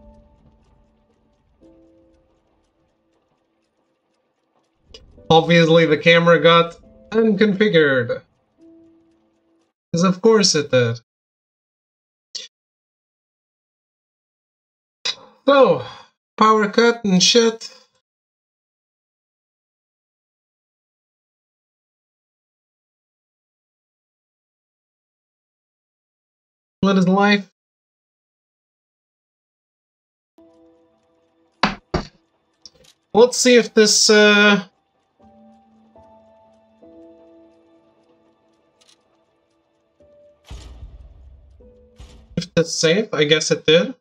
Obviously the camera got unconfigured. Because of course it did. So, power cut and shit. What is life? Let's see if this, if that's safe. I guess it did.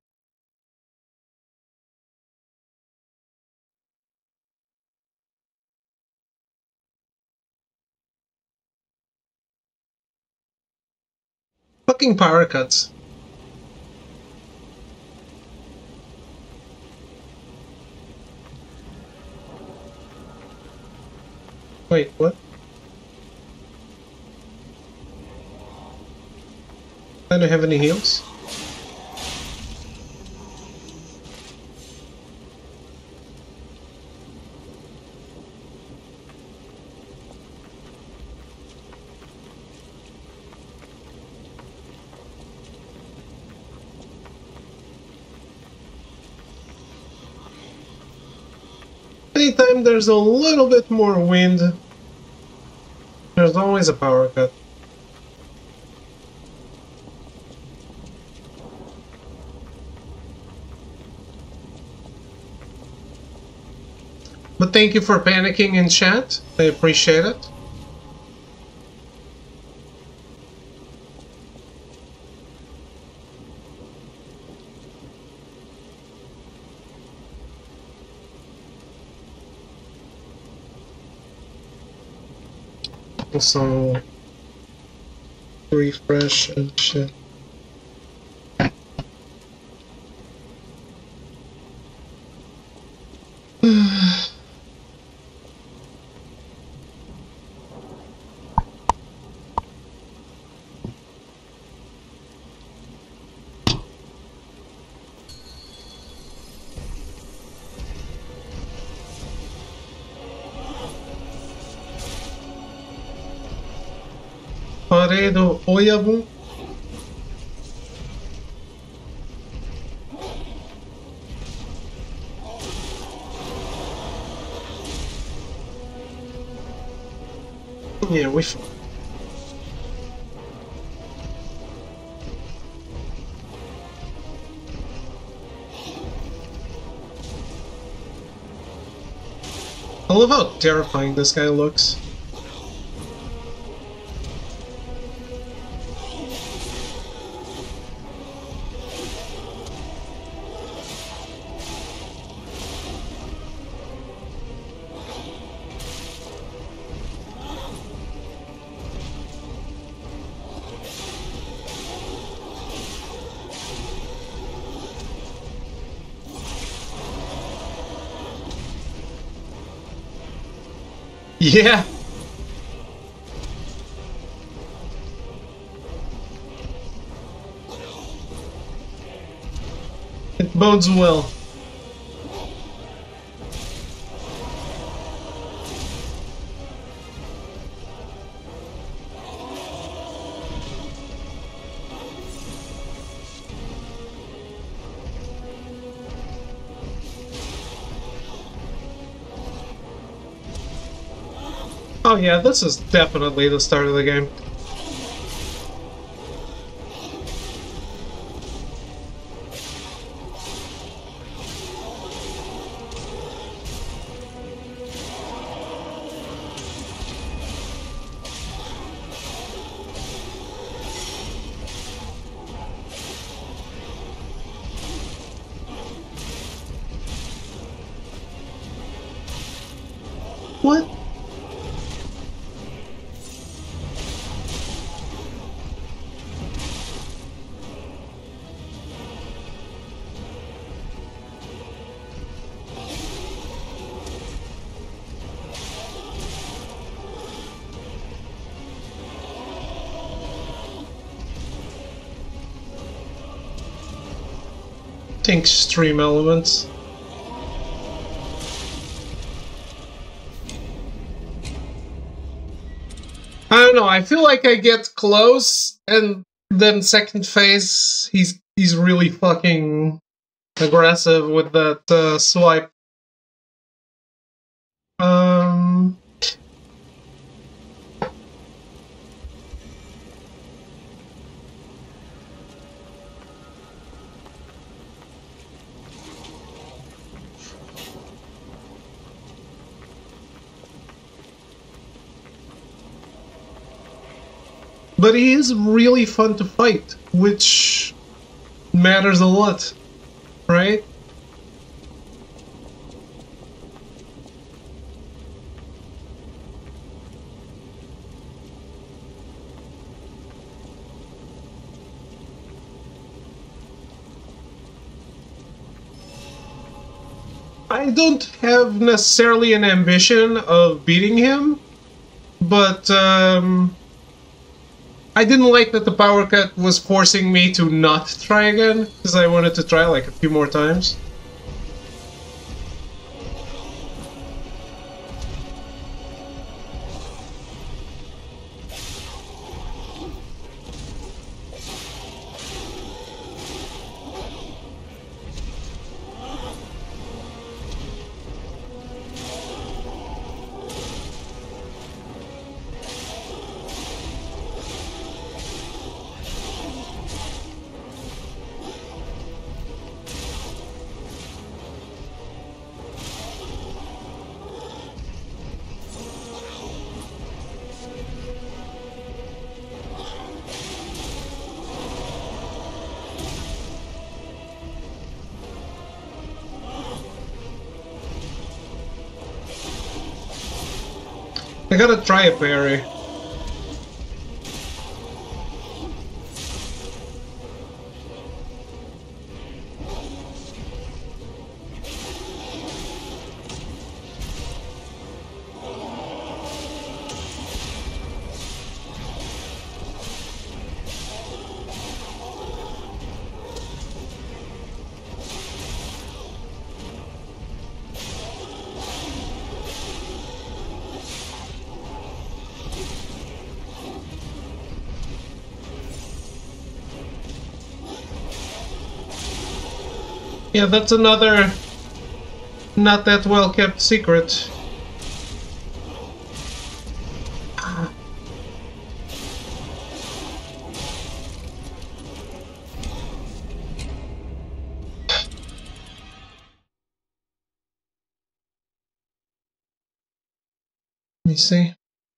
Fucking power cuts. Wait, what? I don't have any heals. Anytime there's a little bit more wind, there's always a power cut. But thank you for panicking in chat. I appreciate it. Also, refresh and shit. Paredo Oyabu. Yeah, we. I love how terrifying this guy looks. Yeah. It bodes well. Oh yeah, this is definitely the start of the game. What? think stream elements. I don't know, I feel like I get close, and then second phase, he's really fucking aggressive with that swipe. But he is really fun to fight, which matters a lot, right? I don't have necessarily an ambition of beating him, but I didn't like that the power cut was forcing me to not try again, because I wanted to try like a few more times. I gotta try a parry. Yeah, that's another not that well kept secret. Let me see.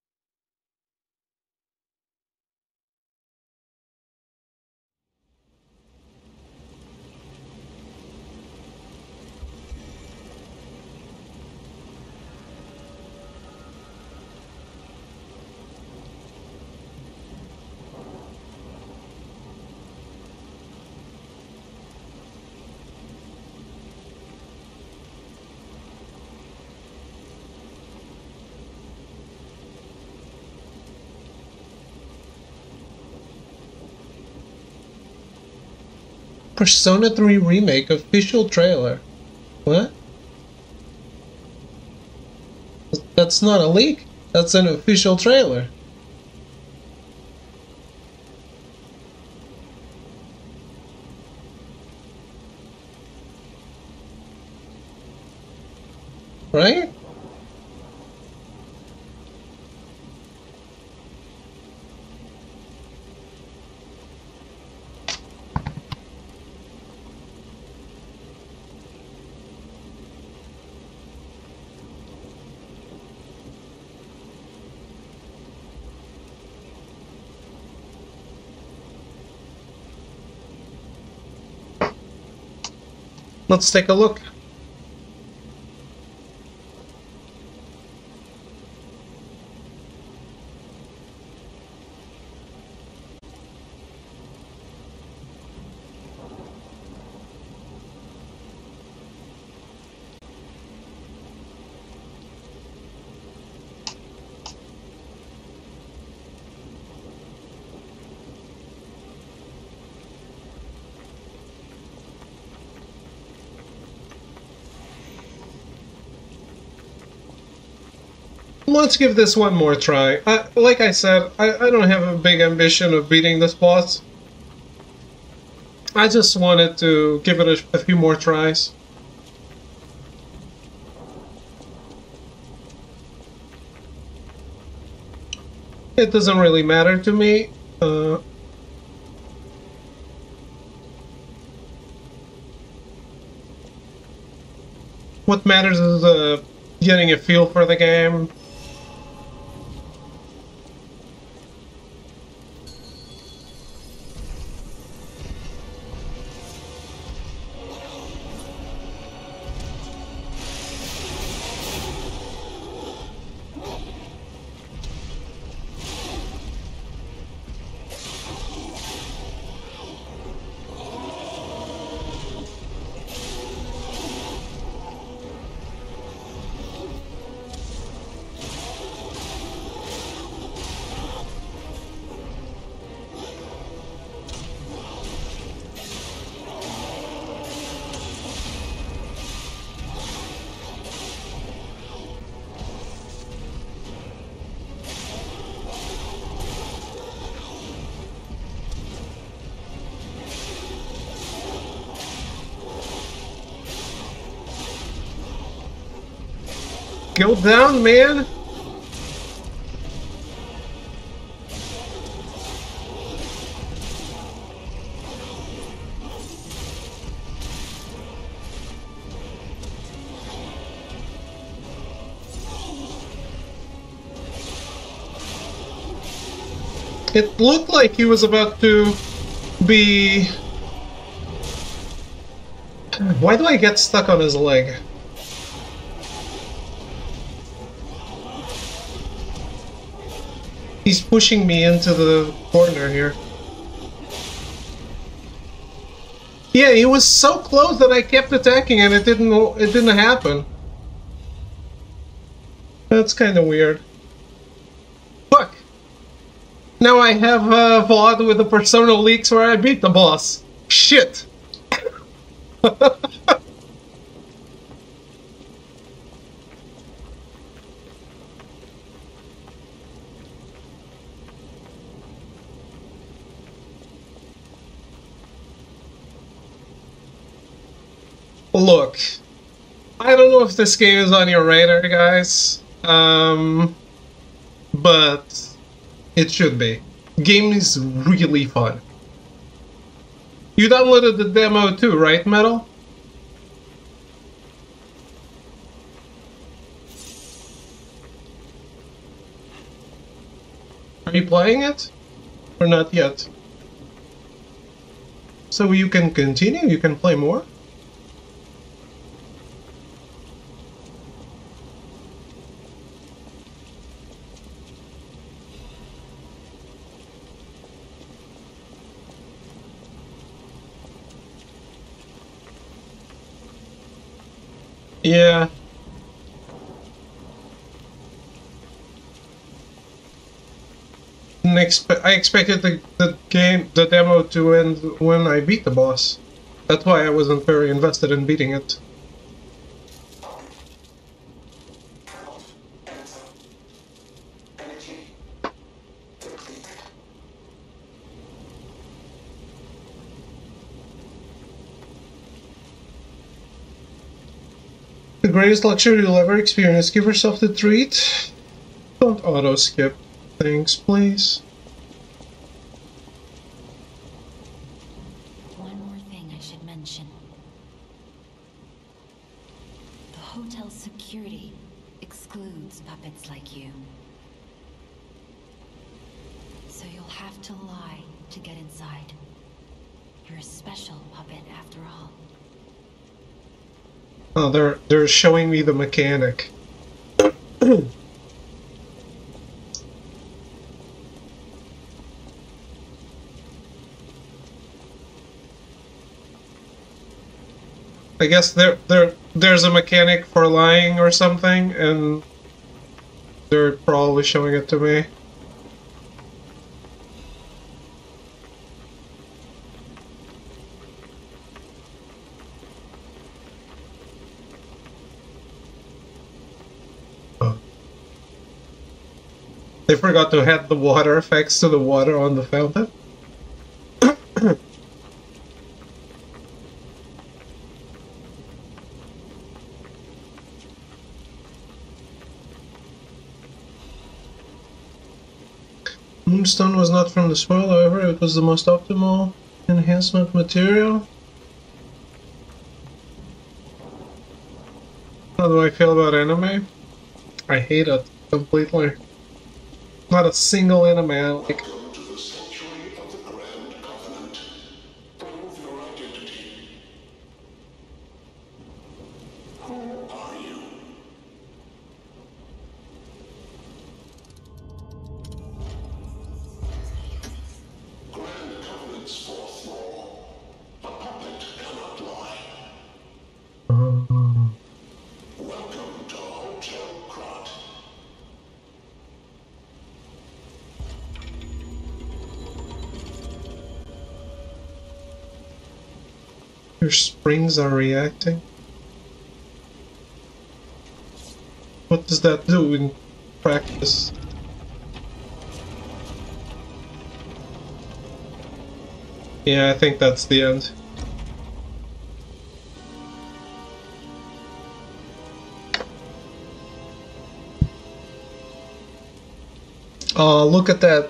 Persona 3 Remake official trailer. What? That's not a leak. That's an official trailer. Right? Let's take a look. let's give this one more try. Like I said, I don't have a big ambition of beating this boss. I just wanted to give it a few more tries. It doesn't really matter to me. What matters is getting a feel for the game. Go down, man! It looked like he was about to be... Why do I get stuck on his leg? He's pushing me into the corner here. Yeah, he was so close that I kept attacking and it didn't happen. That's kind of weird. Fuck. Now I have a VOD with the Persona leaks where I beat the boss. Shit. Look, I don't know if this game is on your radar, guys, but it should be. Game is really fun. You downloaded the demo too, right, Metal? Are you playing it? Or not yet? So you can continue? You can play more? Yeah. I expected the demo to end when I beat the boss. That's why I wasn't very invested in beating it. The greatest luxury you'll ever experience. Give yourself the treat. Don't auto-skip. Thanks, please. One more thing I should mention. The hotel's security excludes puppets like you. So you'll have to lie to get inside. You're a special puppet after all. Oh, they're showing me the mechanic. I guess there's a mechanic for lying or something, and they're probably showing it to me. They forgot to add the water effects to the water on the fountain. Moonstone was not from the spoil, however, it was the most optimal enhancement material. How do I feel about anime? I hate it completely. Not a single anime I like. Your springs are reacting. What does that do in practice? Yeah, I think that's the end. Oh, look at that.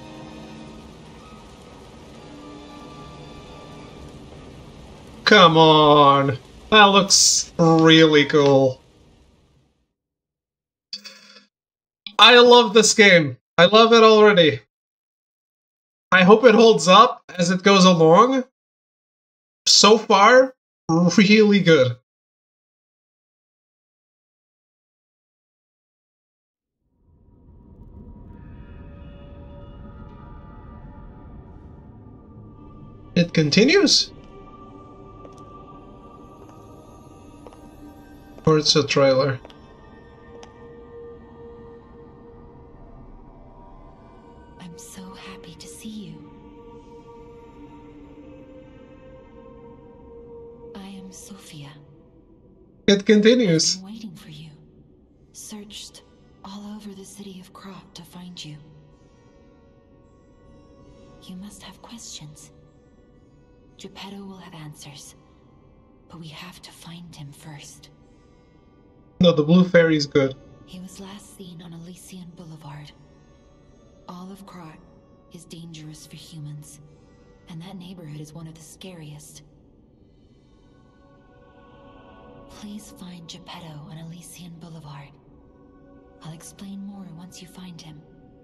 Come on. That looks really cool. I love this game. I love it already. I hope it holds up as it goes along. So far, really good. It continues? Or it's a trailer? I'm so happy to see you. I am Sophia. It continues. I've been waiting for you. Searched all over the city of Krat to find you. You must have questions. Geppetto will have answers. But we have to find him first. No, the blue fairy's good. He was last seen on Elysian Boulevard. All of Krat is dangerous for humans, and that neighborhood is one of the scariest. Please find Geppetto on Elysian Boulevard. I'll explain more once you find him.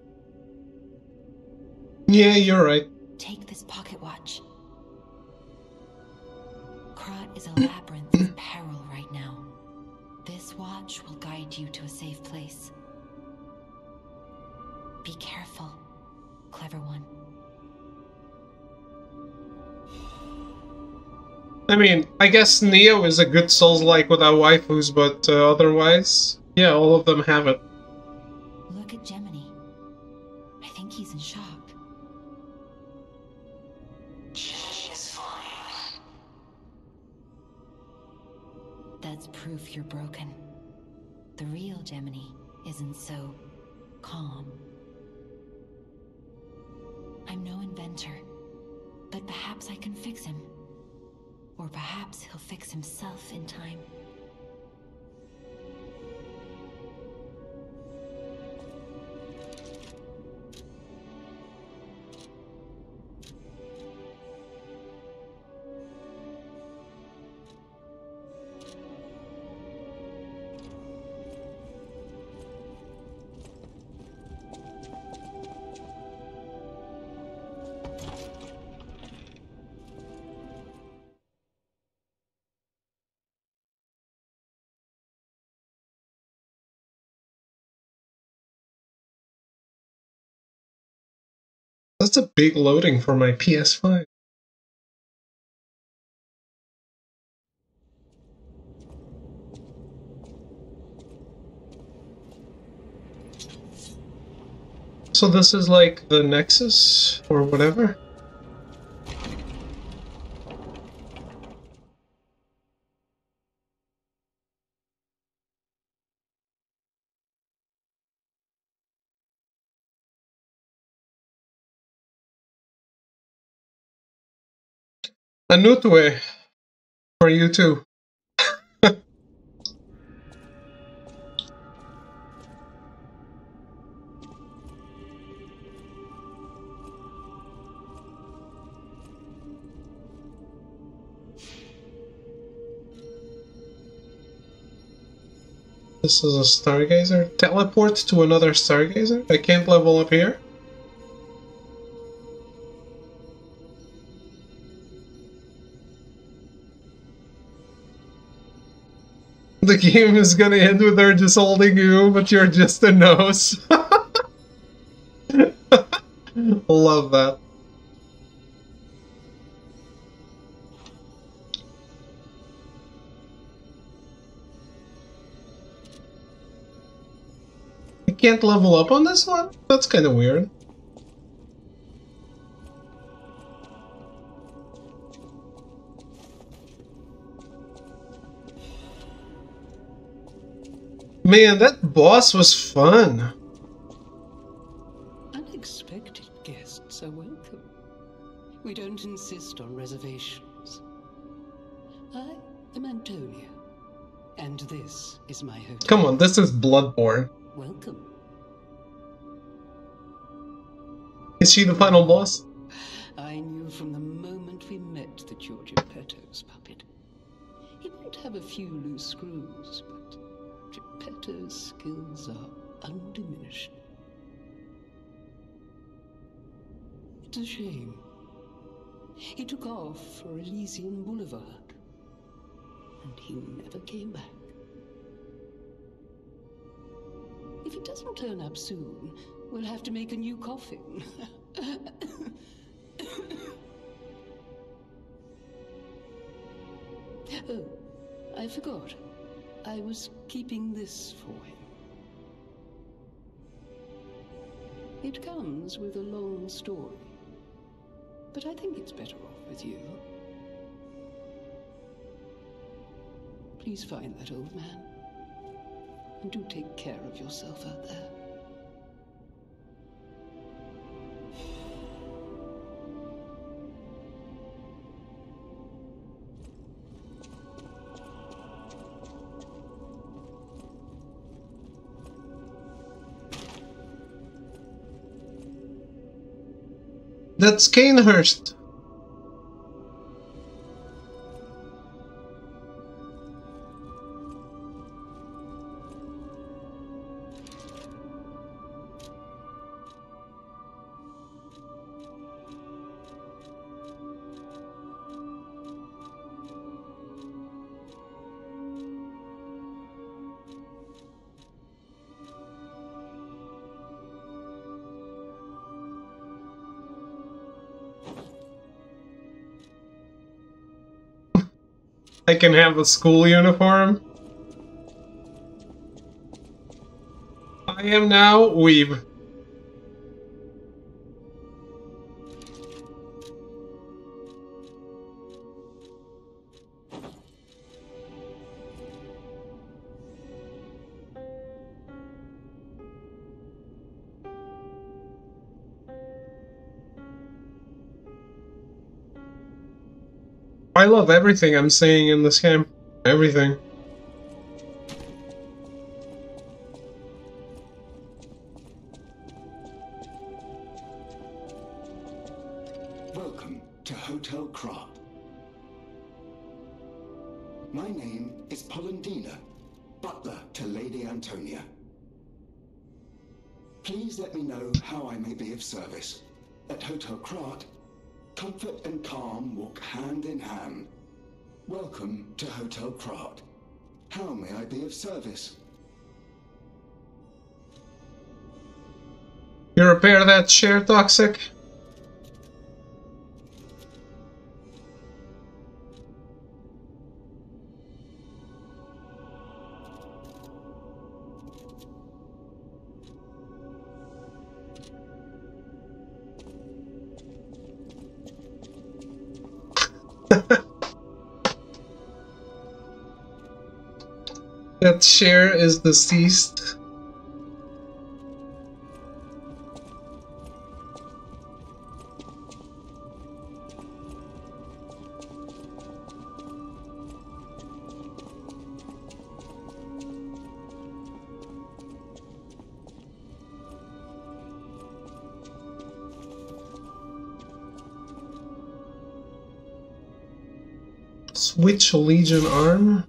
Yeah, you're right. Take this pocket watch. Krat is a labyrinth of peril right now. This watch will guide you to a safe place. Be careful, clever one. I mean, I guess Neo is a good Souls-like without waifus, but otherwise, yeah, all of them have it. Look at Gemini. I think he's in shock. She is fine. That's proof you're broken. The real Gemini isn't so calm. I'm no inventor, but perhaps I can fix him. Or perhaps he'll fix himself in time. That's a big loading for my PS5. So this is like the Nexus or whatever? A Nutwe for you too. This is a Stargazer. Teleport to another Stargazer? I can't level up here? The game is gonna end with her just holding you, but you're just a nose. Love that. You can't level up on this one? That's kind of weird. Man, that boss was fun. Unexpected guests are welcome. We don't insist on reservations. I am Antonia, and this is my hotel. Come on, this is Bloodborne. Welcome. Is she the final boss? I knew from the moment we met that you're Geppetto's puppet. He might have a few loose screws, but Geppetto's skills are undiminished. It's a shame. He took off for Elysian Boulevard, and he never came back. If he doesn't turn up soon, we'll have to make a new coffin. Oh, I forgot. I was keeping this for him. It comes with a long story, but I think it's better off with you. Please find that old man, and do take care of yourself out there. That's Kanehurst. I can have a school uniform. I am now Weeb. I love everything I'm seeing in this game. Everything. Welcome to Hotel Krat. My name is Polendina, butler to Lady Antonia. Please let me know how I may be of service. At Hotel Krat, comfort and calm walk hand in hand. Welcome to Hotel Krat. How may I be of service? You repair that chair, Toxic? That chair is deceased. Switch Legion arm.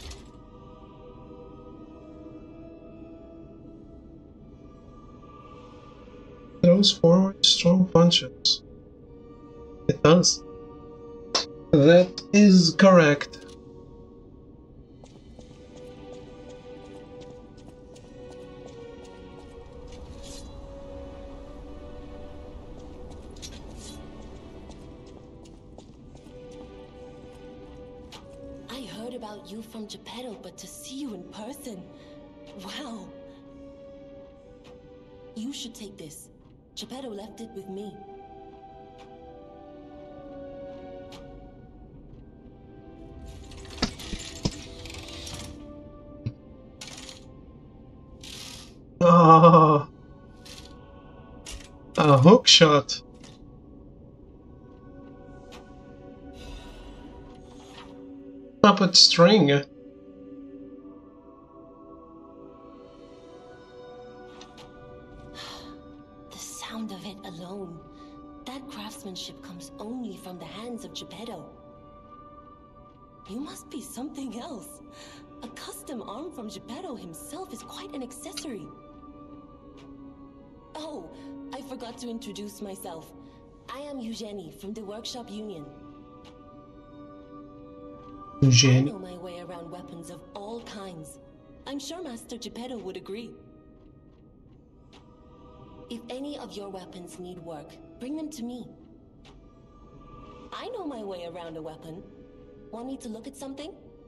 Throws forward strong punches. It does. That is correct. I heard about you from Geppetto, but to see you in person, wow. You should take this. Geppetto left it with me. Ah, a hook shot. Puppet string. The sound of it alone. That craftsmanship comes only from the hands of Geppetto. You must be something else. A custom arm from Geppetto himself is quite an accessory. Oh, I forgot to introduce myself. I am Eugenie from the Workshop Union. I know my way around weapons of all kinds. I'm sure Master Geppetto would agree. If any of your weapons need work, bring them to me. I know my way around a weapon. Want me to look at something?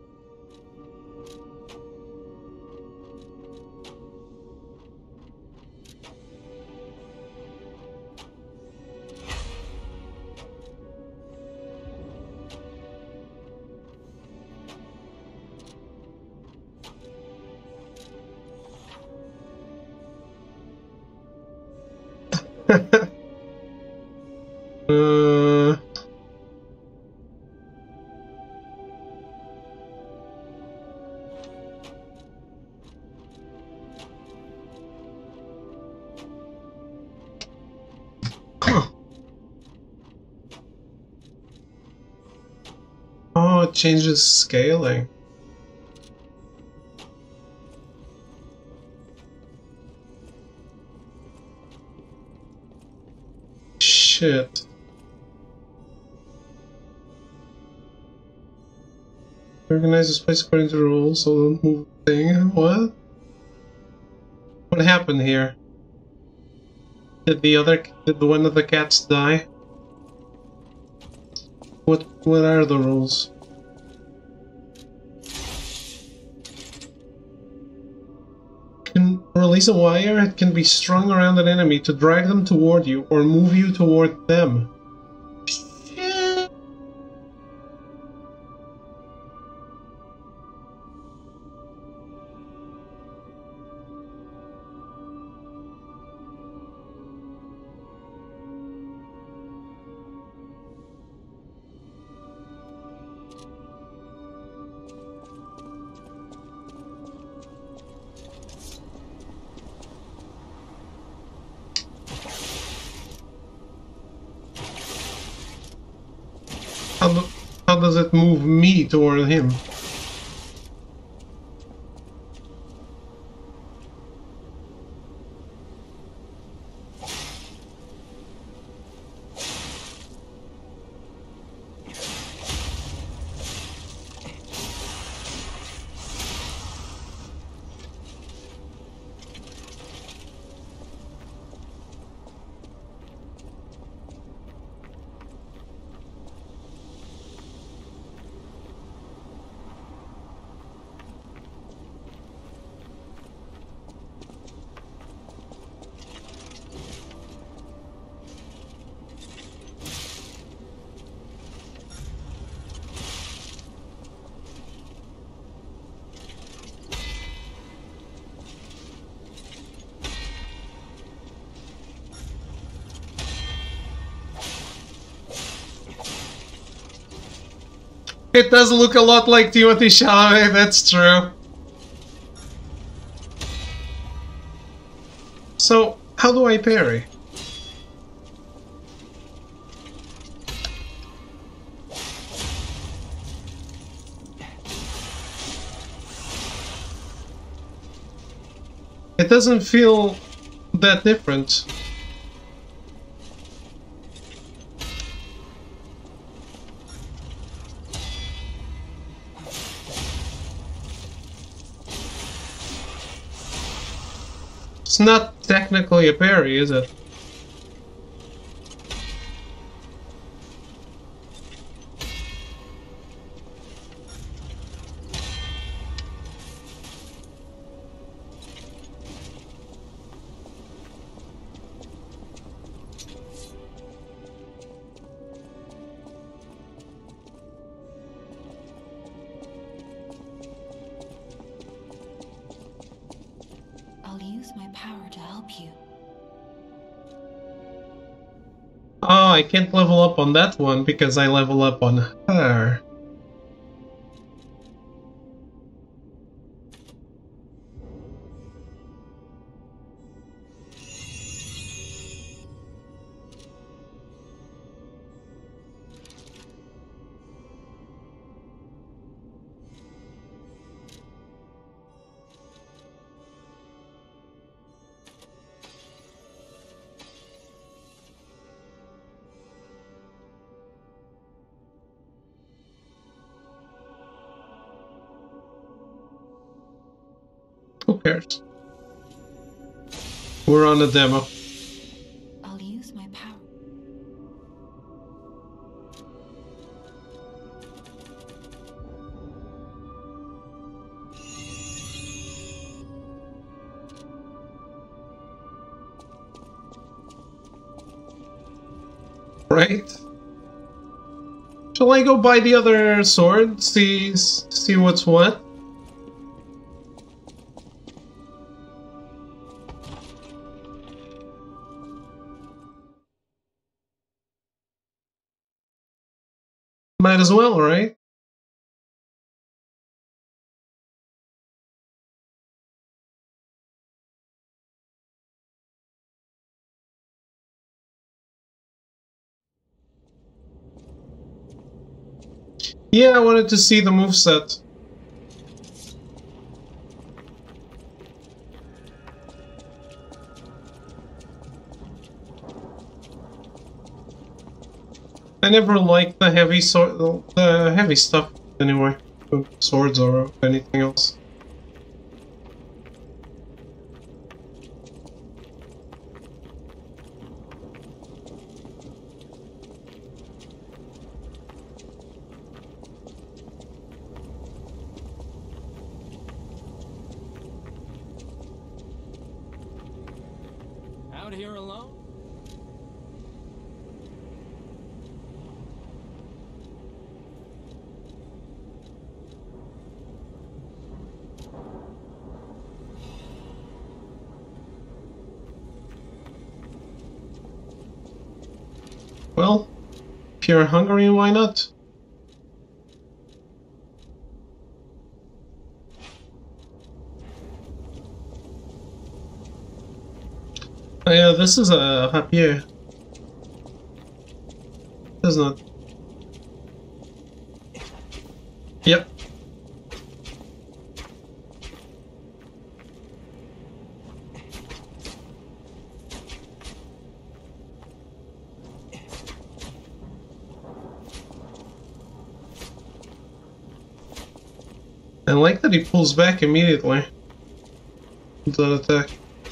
Oh, it changes scaling. Shit. Organize this place according to the rules, so don't move the thing. What? What happened here? Did one of the cats die? What are the rules? Can release a wire, it can be strung around an enemy to drag them toward you or move you toward them. Shit. How does it move me toward him? It does look a lot like Timothée Chalamet, that's true. So, how do I parry? It doesn't feel that different. It's not technically a parry, is it? I'll use my power to help you. Oh, I can't level up on that one because I level up on her. Who cares? We're on a demo. I'll use my power. Right? Shall I go buy the other sword? See what's what? Might as well, right? Yeah, I wanted to see the moveset. I never liked the heavy the heavy stuff anyway, swords or anything else. Out here alone? Well, if you're hungry, why not? Oh, yeah, this is a happier. It's not. Yep. I like that he pulls back immediately. That attack.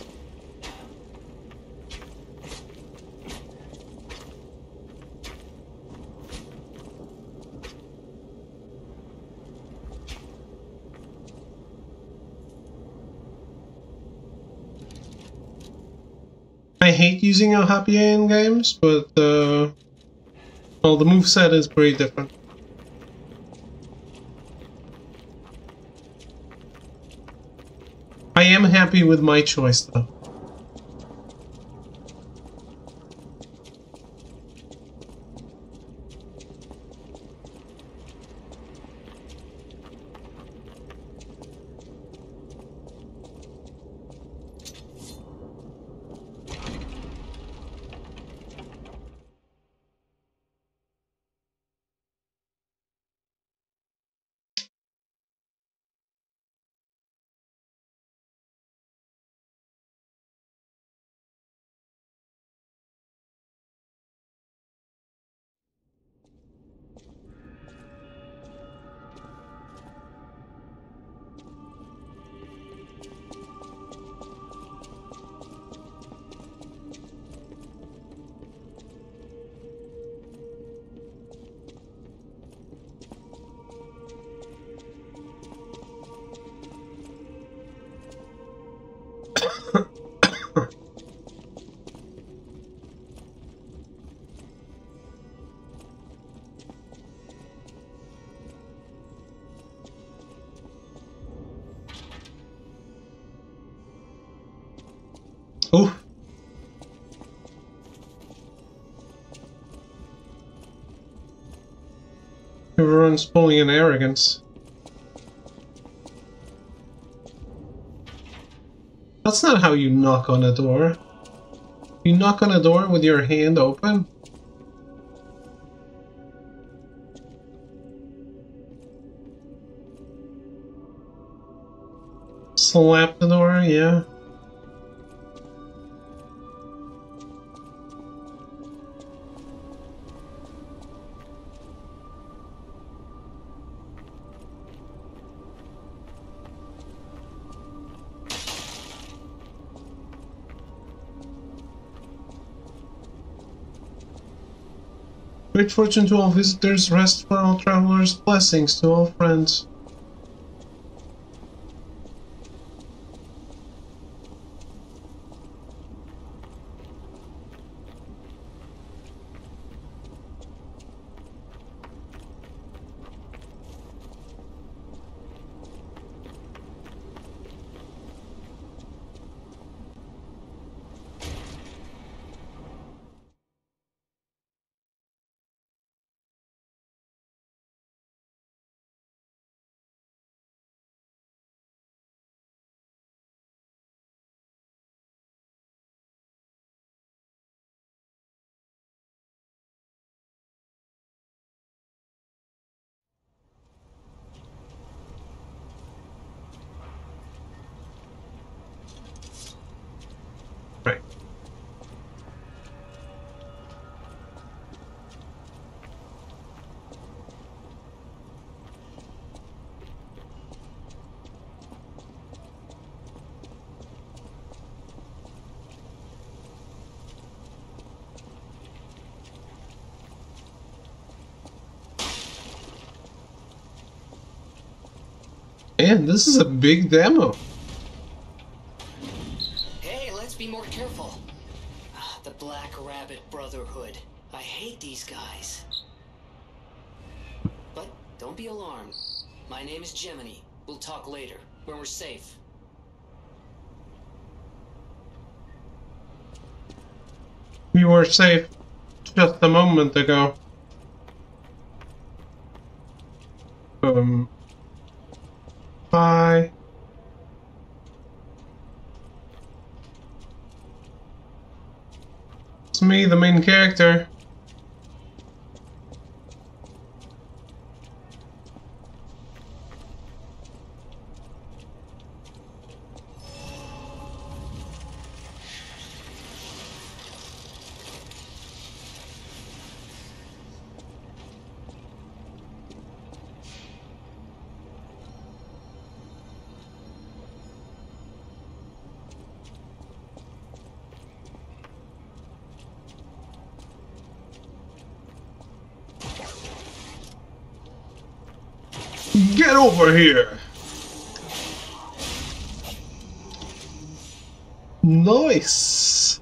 I hate using a happy in games, but well, the moveset is pretty different. I am happy with my choice though. Ooh. Everyone's pulling in arrogance. That's not how you knock on a door. You knock on a door with your hand open? Slap the door, yeah. Great fortune to all visitors, rest for all travelers, blessings to all friends. Right. Man, this is a big demo. Hey, let's be more careful. The Black Rabbit Brotherhood. I hate these guys. But don't be alarmed. My name is Gemini. We'll talk later, when we're safe. We were safe just a moment ago. Bye. It's me, the main character. Get over here! Nice!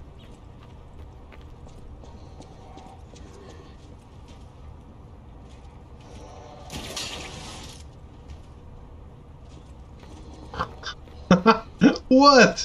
What?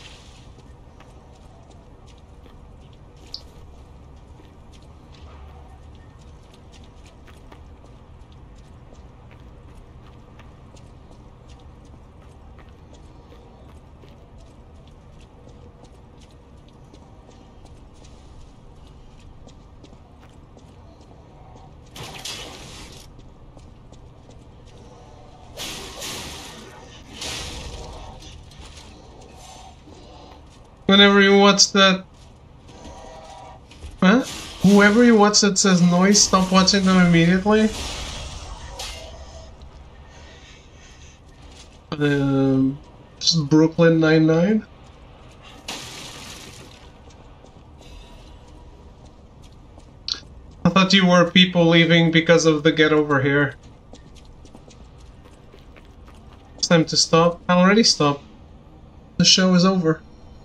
Whenever you watch that... Huh? Whoever you watch that says noise, stop watching them immediately. Just Brooklyn Nine-Nine. I thought you were people leaving because of the Get Over Here. It's time to stop. I already stopped. The show is over.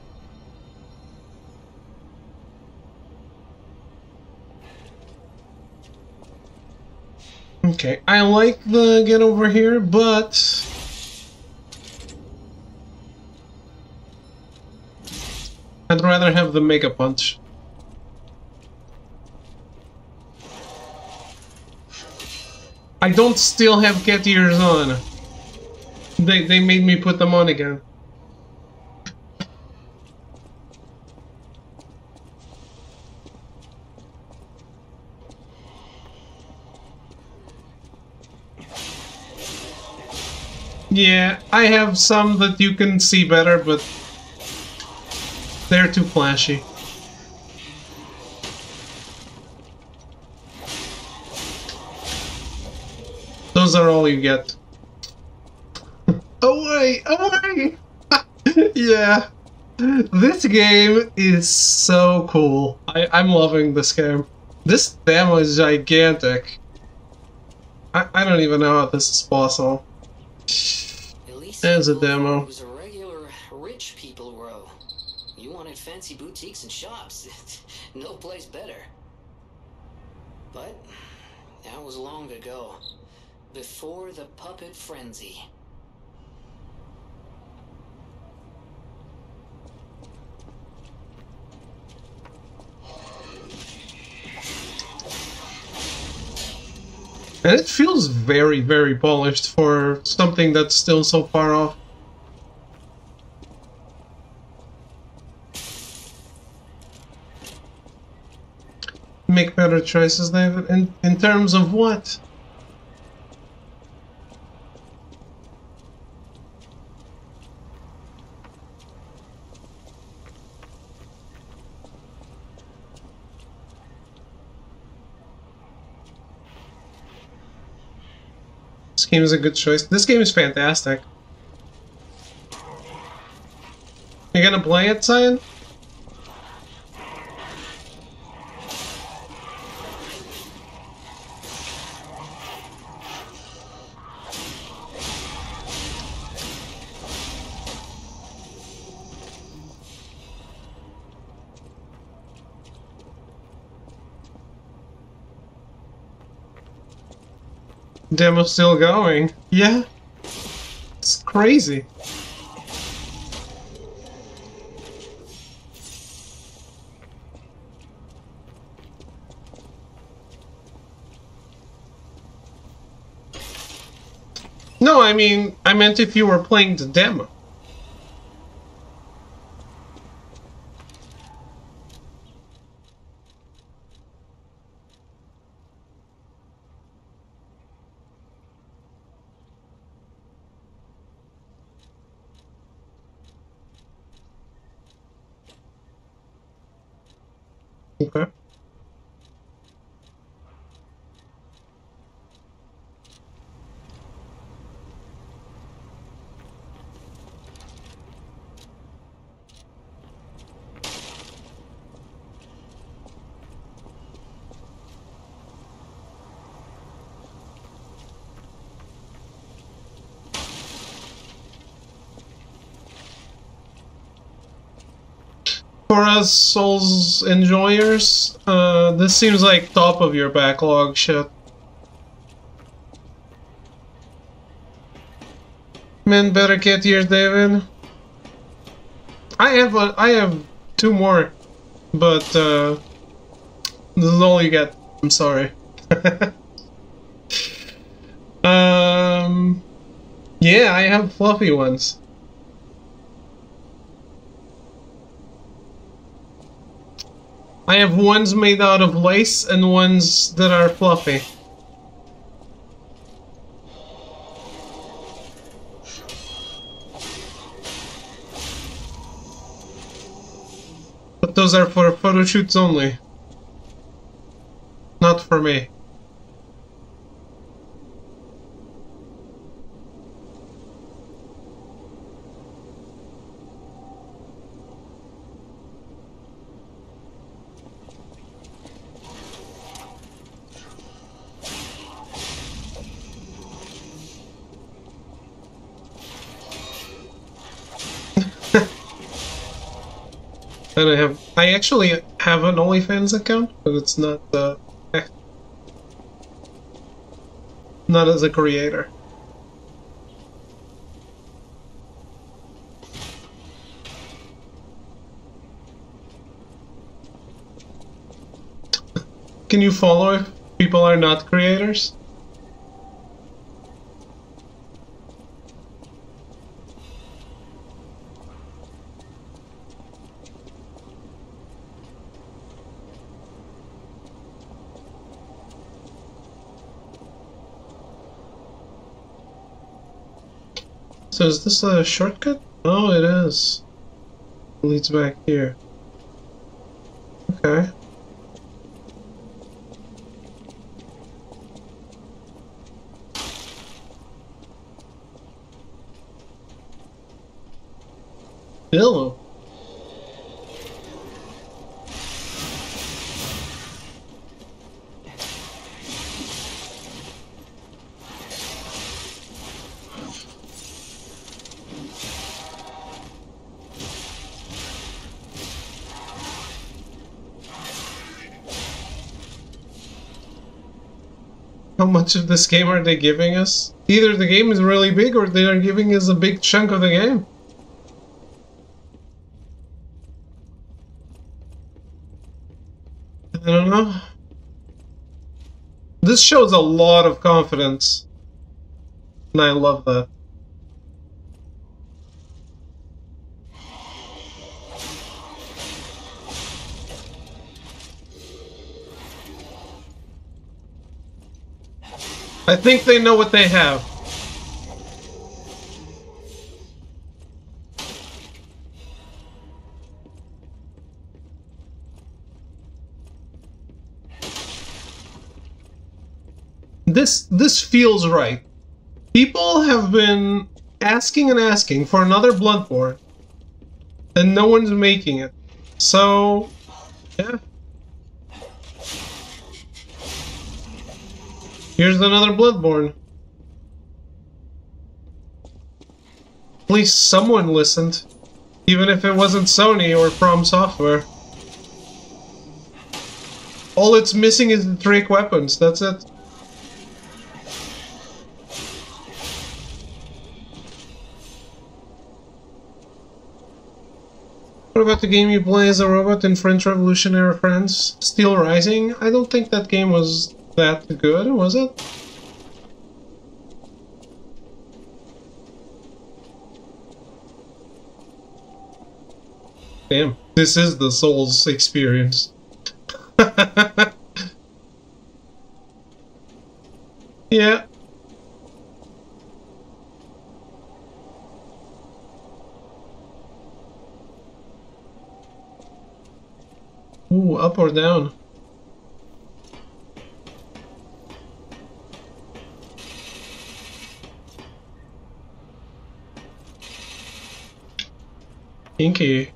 Okay, I like the Get Over Here, but I I'd rather have the Mega Punch. I don't still have cat ears on. They made me put them on again. Yeah, I have some that you can see better, but they're too flashy. Those are all you get. Away! Away! Yeah. This game is so cool. I'm loving this game. This demo is gigantic. I don't even know how this is possible. There's a demo. It was a regular rich people row. You wanted fancy boutiques and shops. No place better. But that was long ago. Before the puppet frenzy. And it feels very, very polished for something that's still so far off. Make better choices, David. In terms of what? This game is a good choice. This game is fantastic. You gonna play it, Cyan? Demo's still going. Yeah. It's crazy. No, I mean, I meant if you were playing the demo. Okay. For us Souls enjoyers, this seems like top of your backlog shit. Man, better get here, David. I have two more, but this is all you get. I'm sorry. Yeah, I have fluffy ones. I have ones made out of lace and ones that are fluffy. But those are for photo shoots only. Not for me. And I actually have an OnlyFans account, but it's not not as a creator. Can you follow if people are not creators? So is this a shortcut? Oh, it is. It leads back here. Okay. Hello. How much of this game are they giving us? Either the game is really big or they are giving us a big chunk of the game. I don't know. This shows a lot of confidence. And I love that. I think they know what they have. This feels right. People have been asking and asking for another Bloodborne, and no one's making it. So, yeah. Here's another Bloodborne. At least someone listened, even if it wasn't Sony or From Software. All it's missing is the Drake weapons, that's it. What about the game you play as a robot in French Revolution era France? Steel Rising? I don't think that game was that good, was it? Damn, this is the Souls experience. Yeah. Ooh, up or down? Kinky.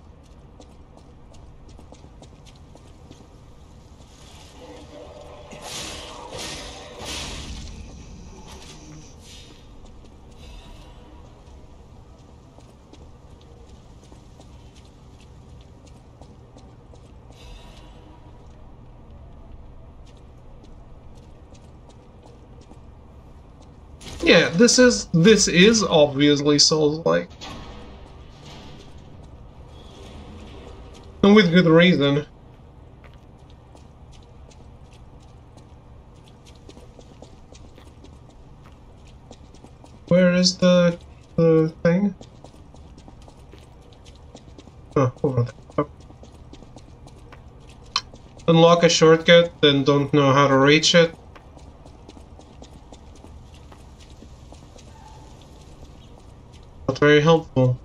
Yeah, this is obviously Souls-like. And with good reason. Where is the thing? Oh, over there. Unlock a shortcut, then don't know how to reach it. Not very helpful.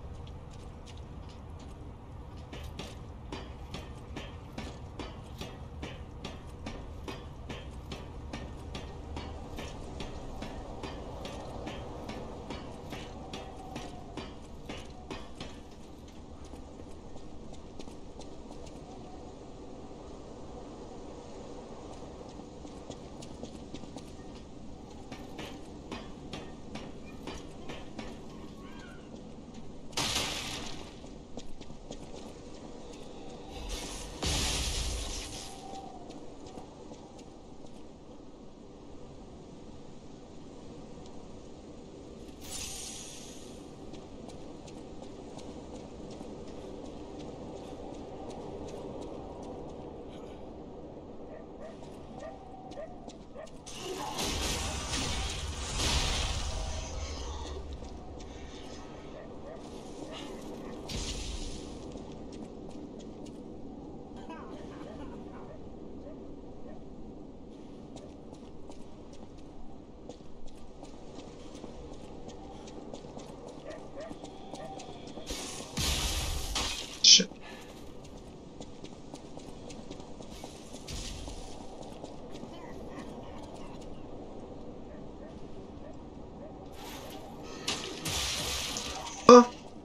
Huh?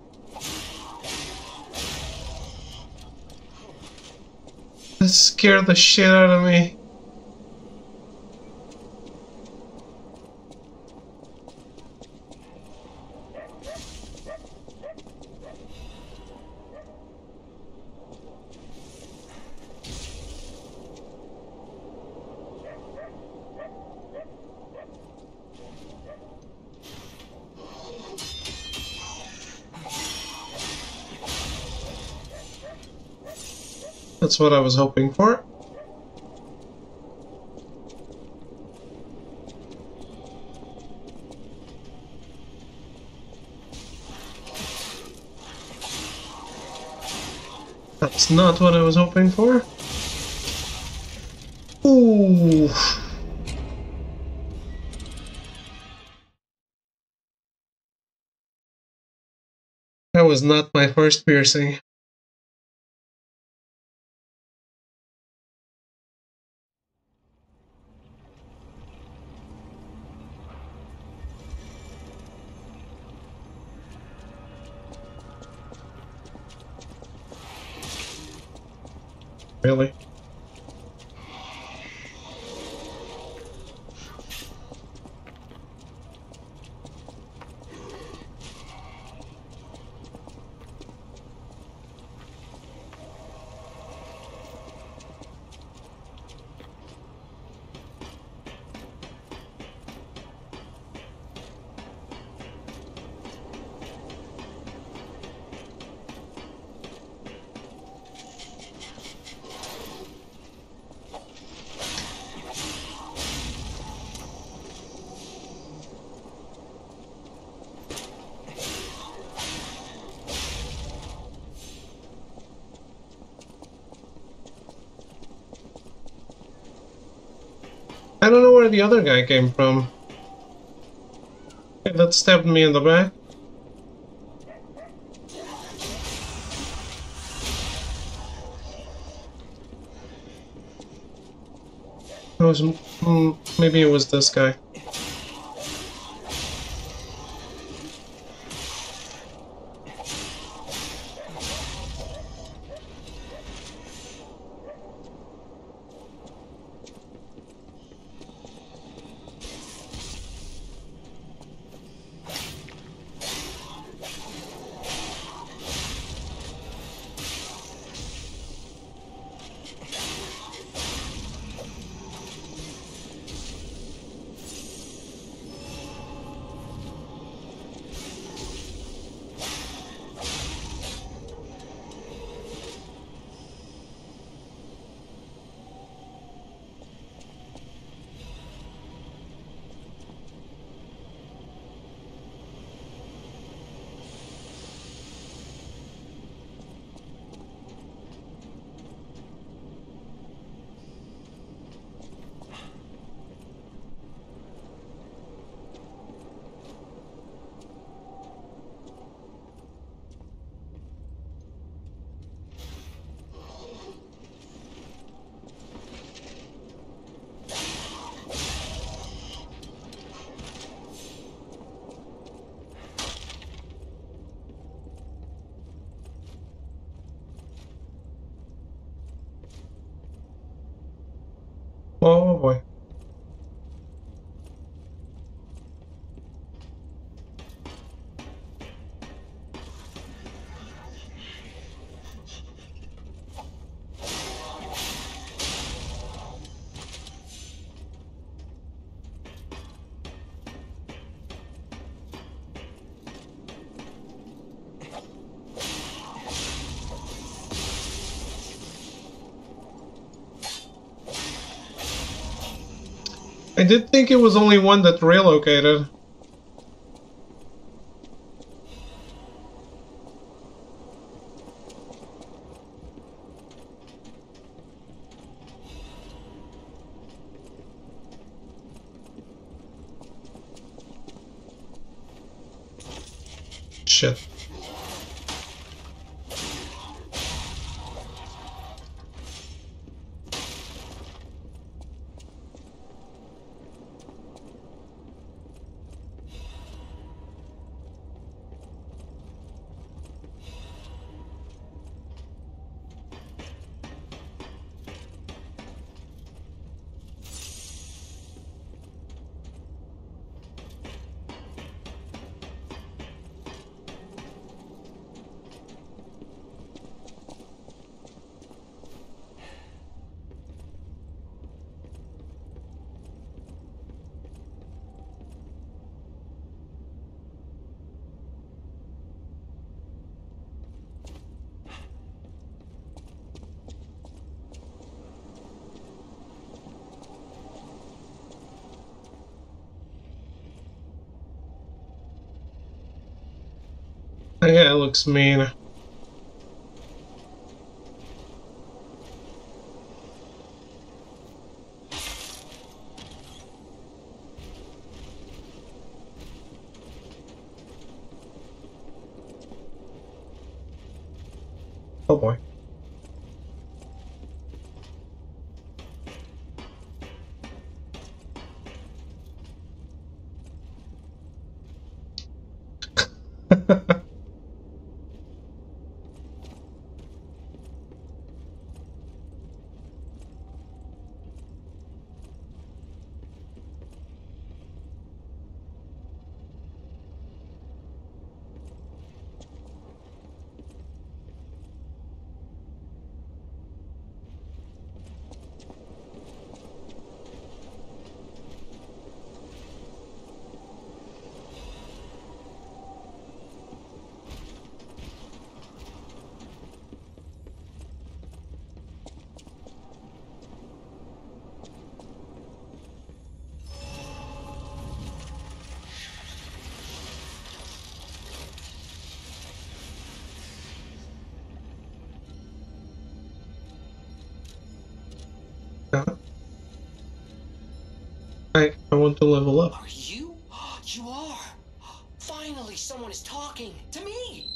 That scared the shit out of me. That's what I was hoping for. That's not what I was hoping for. Ooh. That was not my first piercing. Really? I don't know where the other guy came from. That stabbed me in the back. It was, maybe it was this guy. Oh boy. I did think it was only one that relocated. Shit. Yeah, it looks mean. Oh boy. I want to level up. Are you? You are! Finally, someone is talking to me!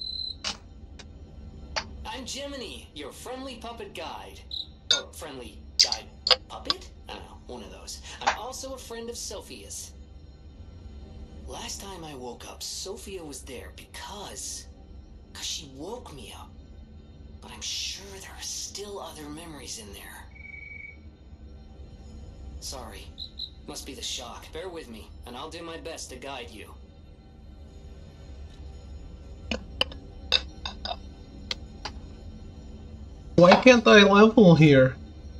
I'm Gemini, your friendly puppet guide. Or friendly guide puppet? I don't know, one of those. I'm also a friend of Sophia's. Last time I woke up, Sophia was there because she woke me up. But I'm sure there are still other memories in there. Sorry. Must be the shock. Bear with me, and I'll do my best to guide you. Why can't I level here?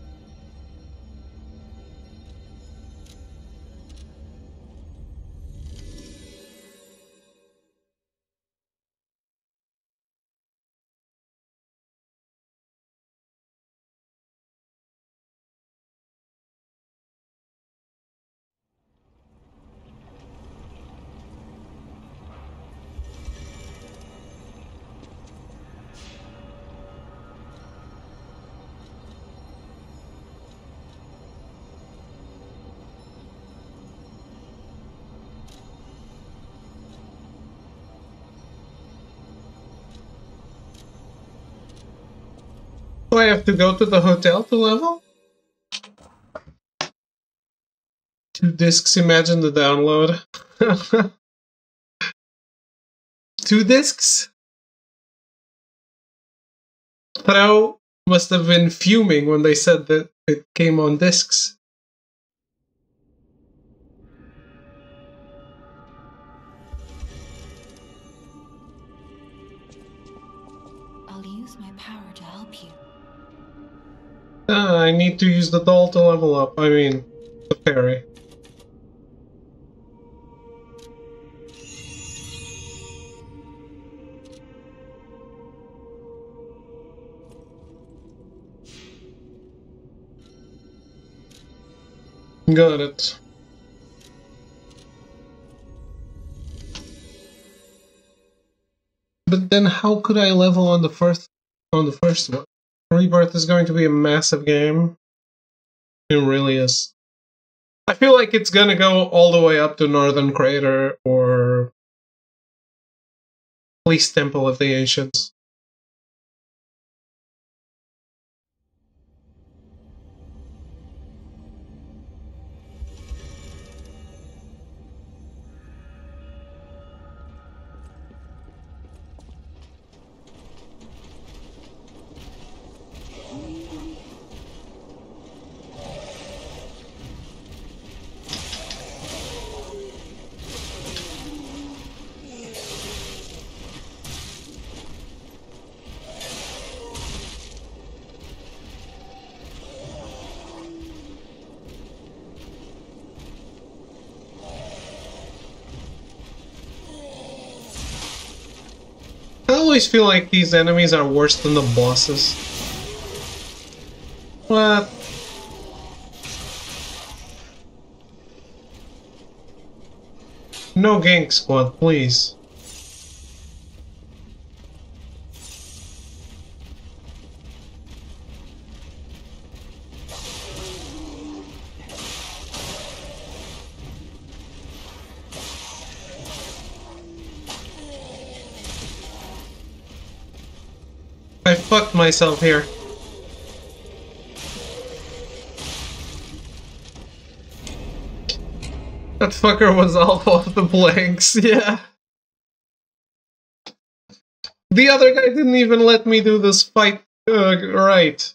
Do I have to go to the hotel to level? 2 discs, imagine the download. 2 discs? Thrao must have been fuming when they said that it came on discs. I'll use my power to help you. I need to use the doll to level up. I mean, the fairy. Got it. But then how could I level on the first one? Rebirth is going to be a massive game. It really is. I feel like it's gonna go all the way up to Northern Crater or at least Temple of the Ancients. I always feel like these enemies are worse than the bosses. What? No gank squad, please. fucked myself here. That fucker was off the blanks, yeah. The other guy didn't even let me do this fight right.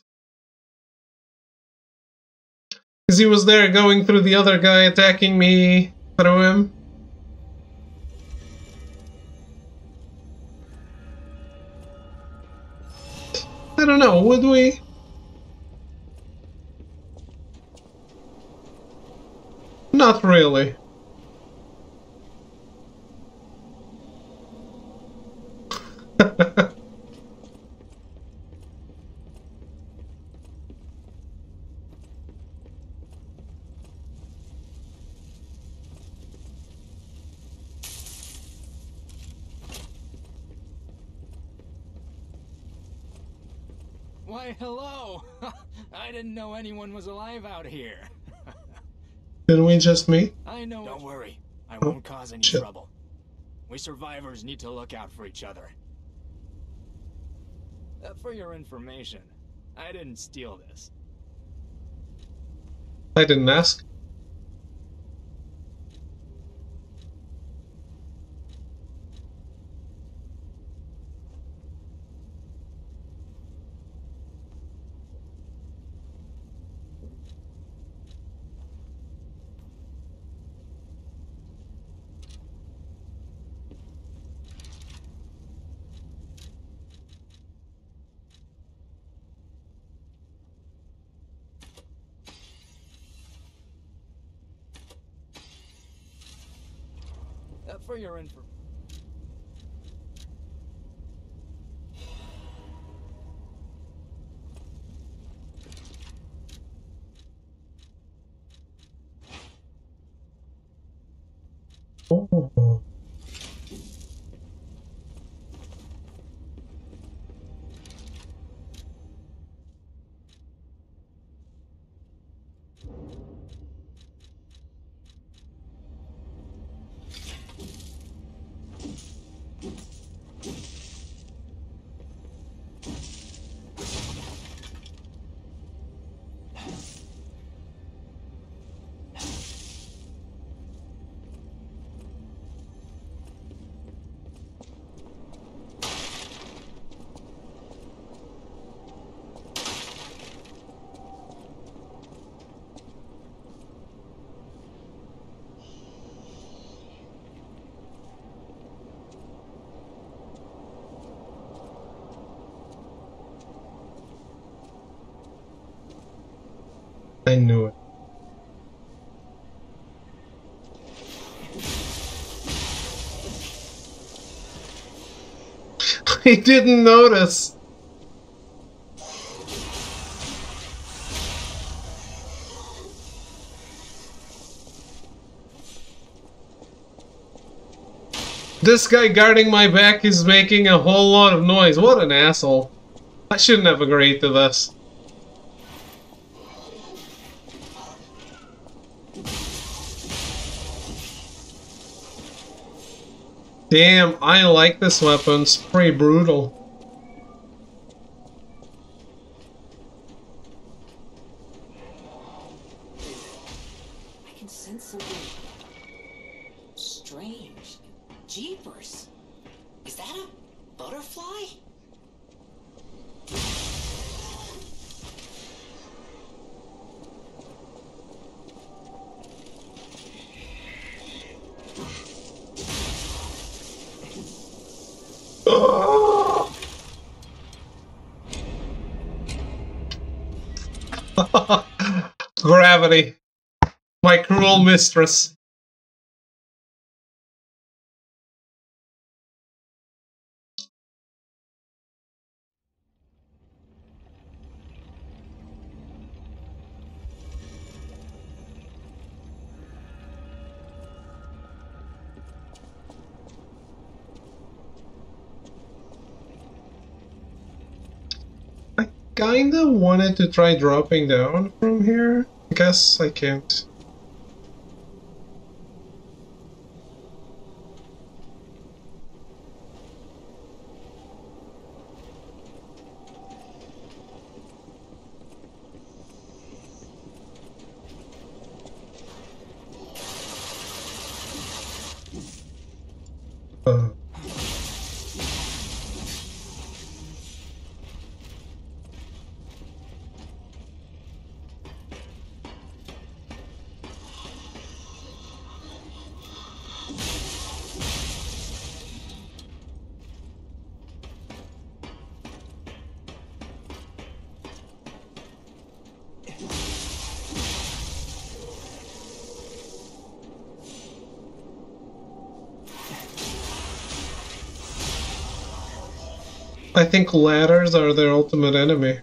Because he was there going through the other guy, attacking me through him. I don't know, would we? Not really. Why, hello! I didn't know anyone was alive out here. Didn't we just meet? I know. Don't worry. I won't cause any trouble. We survivors need to look out for each other. For your information, I didn't steal this. I didn't ask. For your information. Oh. I knew it. I didn't notice. This guy guarding my back is making a whole lot of noise. What an asshole. I shouldn't have agreed to this. Damn, I like this weapon. It's pretty brutal. I can sense something strange. Jeepers. Is that a butterfly? Gravity. My cruel mistress. I kinda wanted to try dropping down from here. I guess I can't. I think ladders are their ultimate enemy.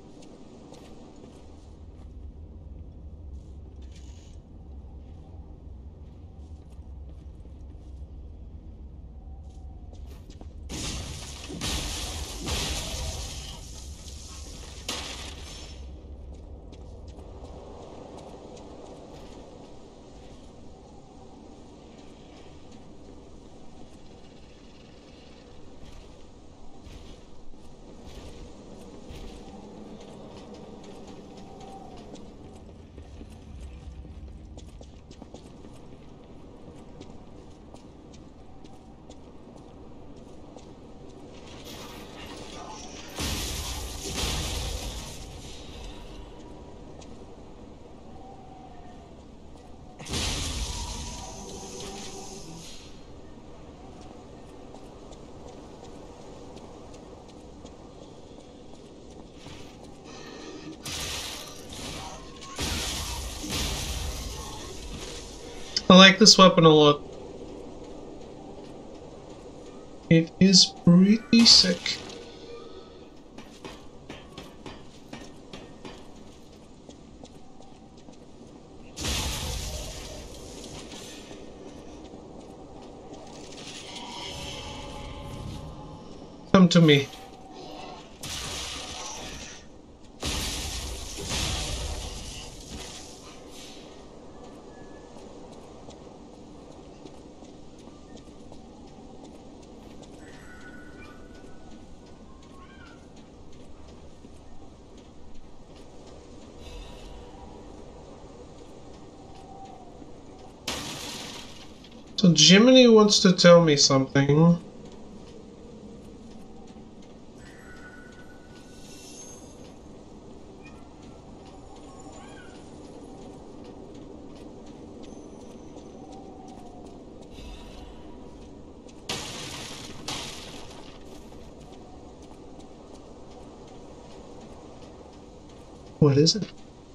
I like this weapon a lot. It is pretty sick. Come to me. So Jiminy wants to tell me something. What is it?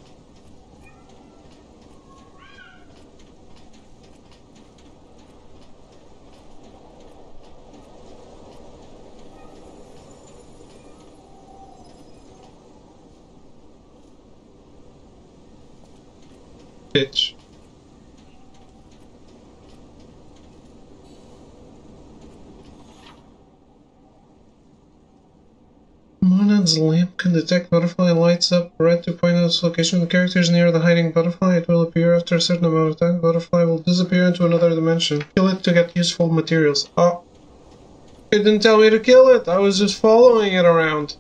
Bitch. Monad's lamp can detect butterfly lights up red to point out its location. The character is near the hiding butterfly. It will appear after a certain amount of time. The butterfly will disappear into another dimension. Kill it to get useful materials. Oh. It didn't tell me to kill it. I was just following it around.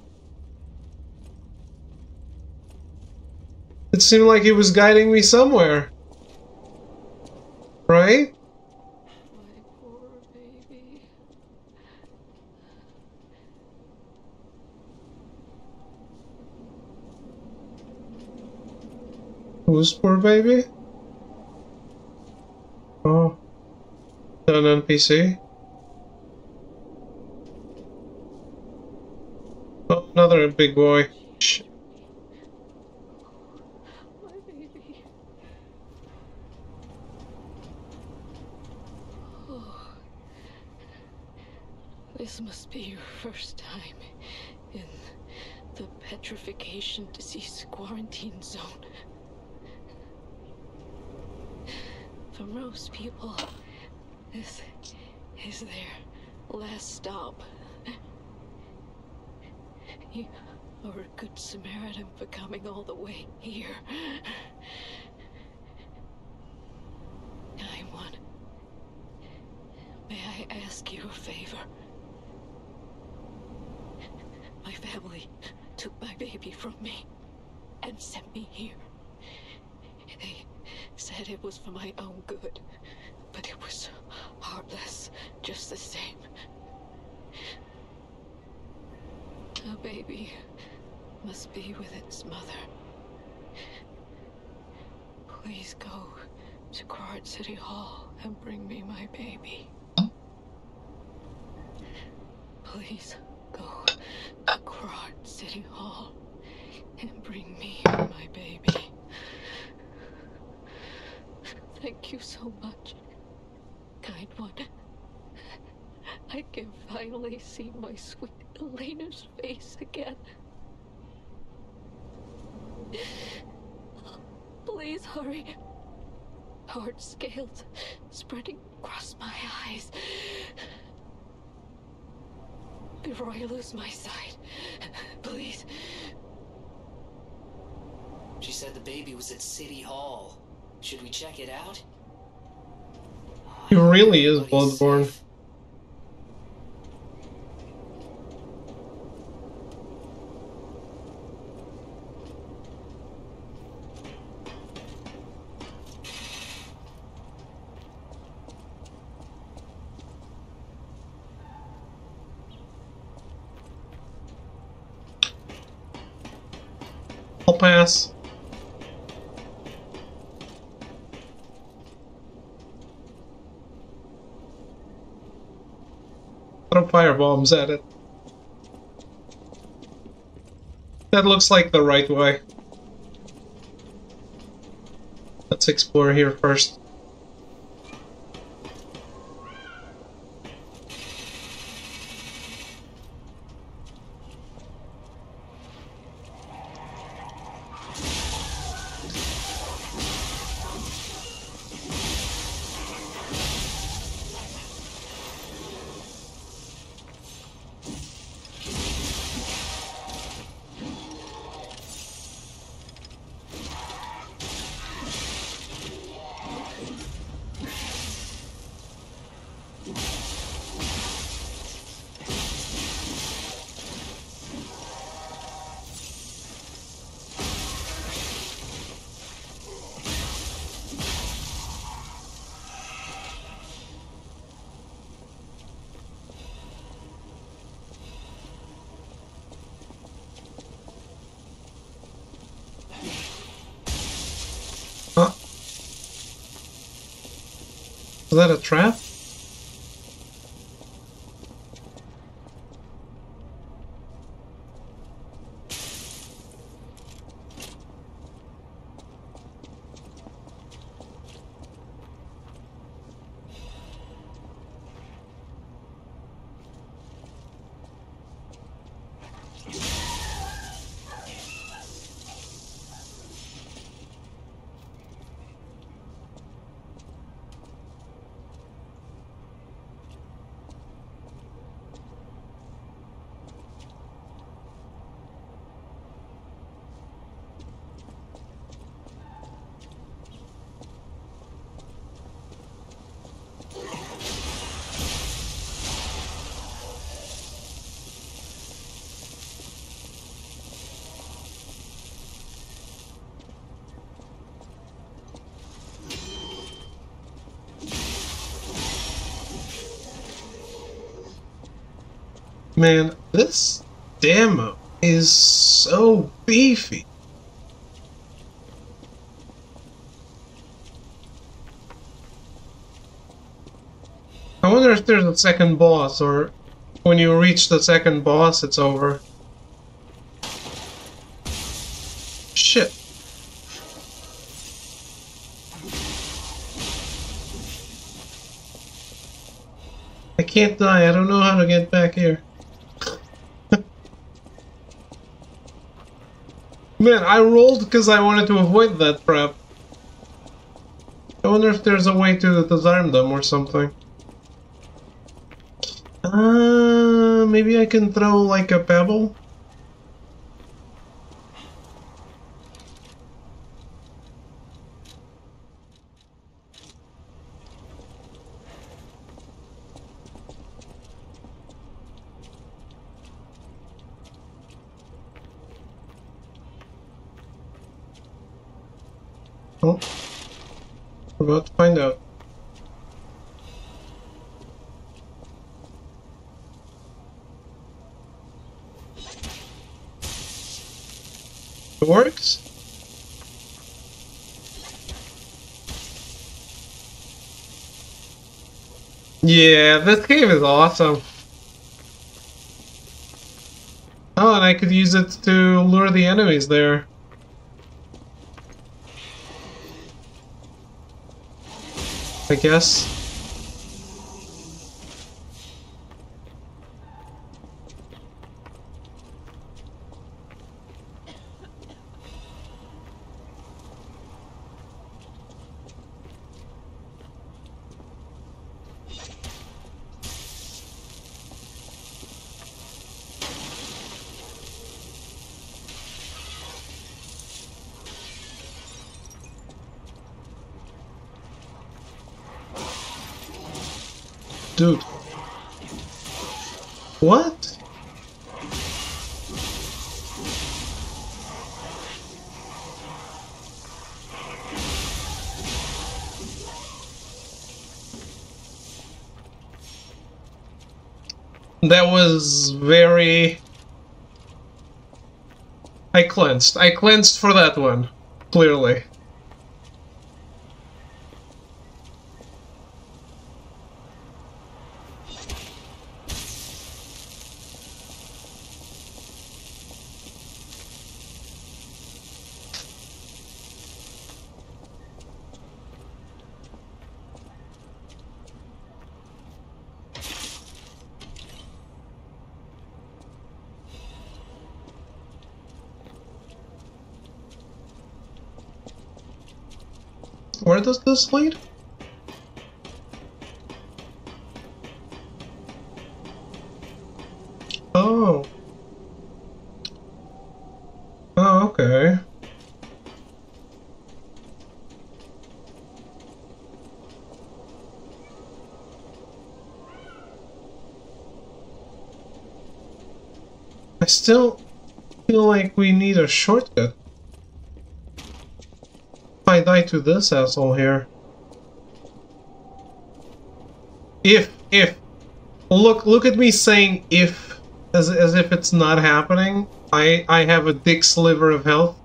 It seemed like he was guiding me somewhere. Right? My poor baby. Whose poor baby? Oh. An NPC? Oh, another big boy. Shh. My baby. Oh. This must be your first time in the petrification disease quarantine zone. For most people, this is their last stop. You are a good Samaritan for coming all the way here. Nine-1. May I ask you a favor? My family took my baby from me and sent me here. They said it was for my own good, but it was heartless just the same. A baby must be with its mother. Please go to Krat City Hall and bring me my baby. Please go to Krat City Hall and bring me my baby. Thank you so much, kind one. I I can finally see my sweet Elena's face again. Please hurry. Hard scales spreading across my eyes. Before I lose my sight, please. She said the baby was at City Hall. Should we check it out? He really is Bloodborne. I'll pass. Throw firebombs at it. That looks like the right way. Let's explore here first. Is that a trap? Man, this demo is so beefy. I wonder if there's a second boss, or when you reach the second boss, it's over. Shit. I can't die, I don't know how to get back here. Man, I rolled because I wanted to avoid that trap. I wonder if there's a way to disarm them or something. Maybe I can throw like a pebble? Oh, we're about to find out. It works? Yeah, this game is awesome. Oh, and I could use it to lure the enemies there. I guess. Dude. What? That was very... I cleansed. I cleansed for that one. Clearly. Where does this lead? Oh. Oh, okay. I still feel like we need a shortcut. If I die to this asshole here. If. Look at me saying if, as if it's not happening. I have a dick sliver of health.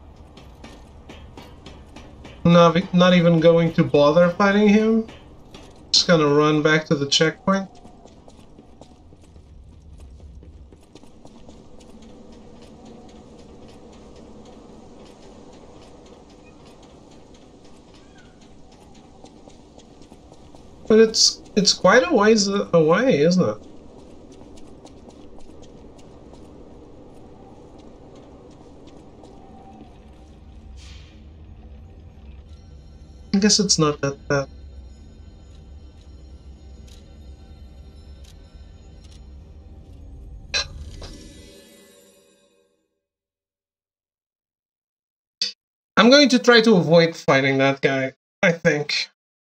Not even going to bother fighting him. Just gonna run back to the checkpoint. But it's quite a ways away, isn't it? I guess it's not that bad. I'm going to try to avoid fighting that guy, I think.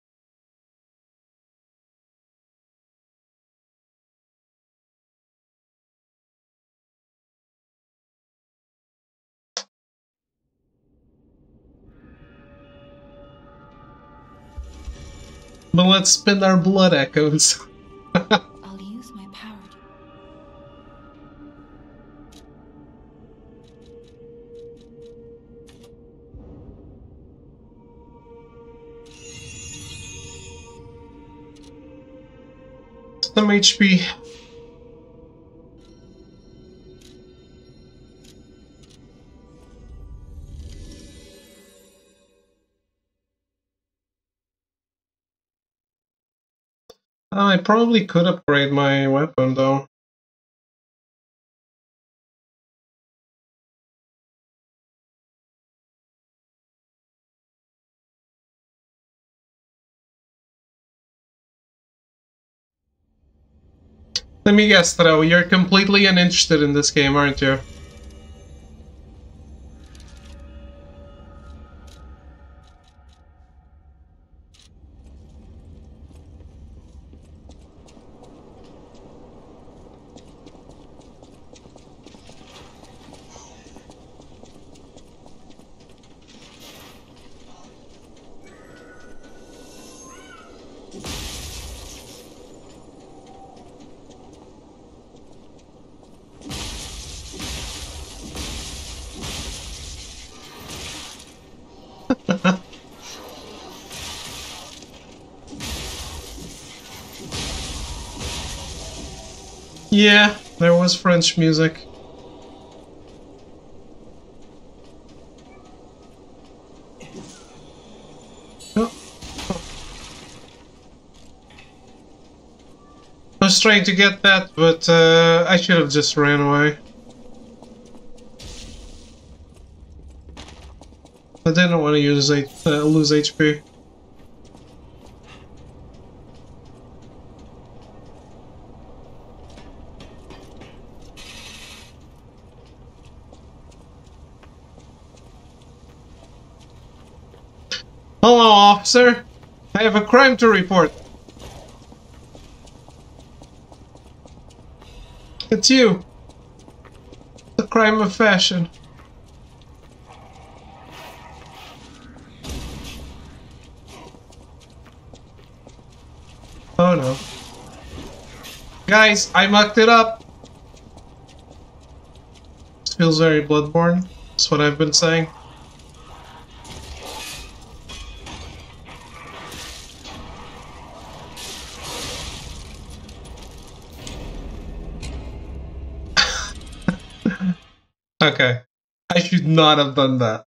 But let's spend our blood echoes. I'll use my power. Some HP. I probably could upgrade my weapon though. Let me guess, though, you're completely uninterested in this game, aren't you? Yeah, there was French music. Oh. I was trying to get that, but I should have just ran away. I didn't want to use lose HP. Hello, officer. I have a crime to report. It's you. The crime of fashion. Oh no. Guys, I mucked it up. This feels very Bloodborne. That's what I've been saying. Okay. I should not have done that.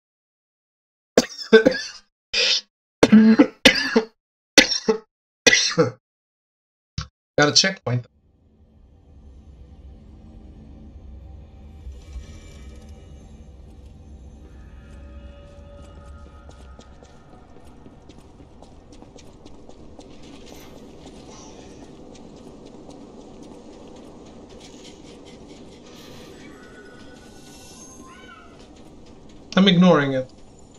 Got a checkpoint. I'm ignoring it.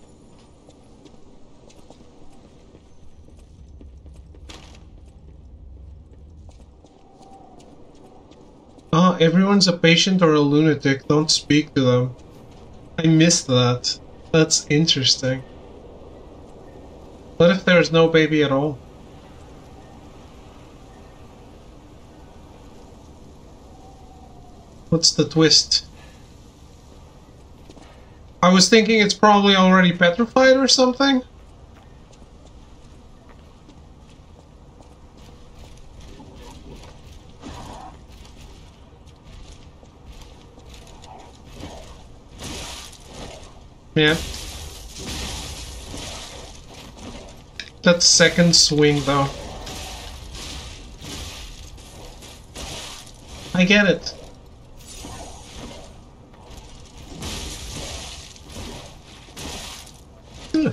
Oh, everyone's a patient or a lunatic. Don't speak to them. I missed that. That's interesting. What if there's no baby at all? What's the twist? I was thinking it's probably already petrified or something. Yeah. That second swing though. I get it. Ugh.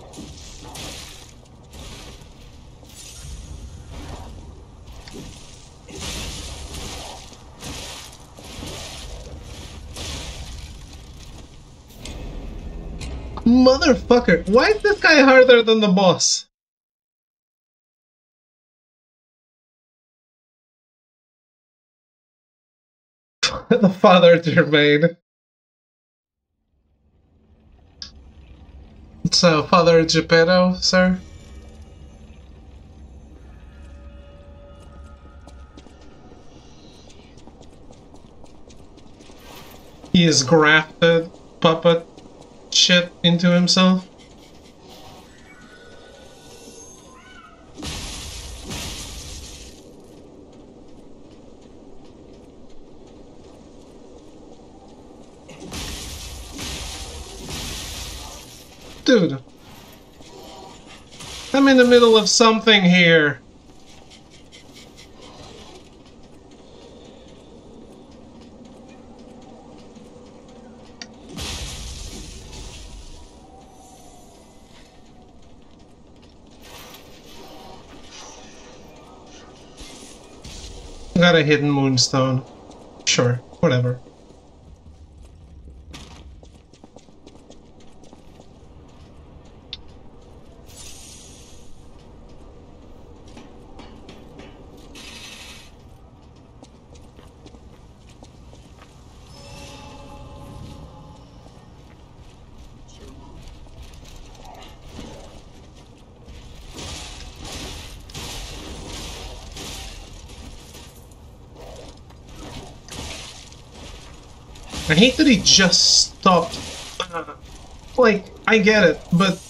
Motherfucker, why is this guy harder than the boss? The Father Germain. So, Father Geppetto, sir? He has grafted puppet shit into himself. Dude, I'm in the middle of something here. Got a hidden moonstone. Sure, whatever. I hate that he just stopped. Like, I get it, but...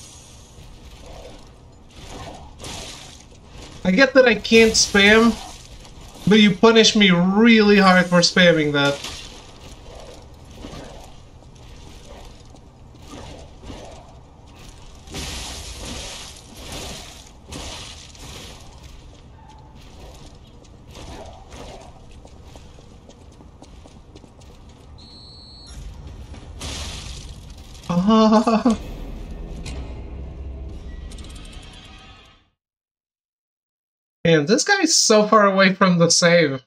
I get that I can't spam, but you punish me really hard for spamming that. Man, this guy's so far away from the save.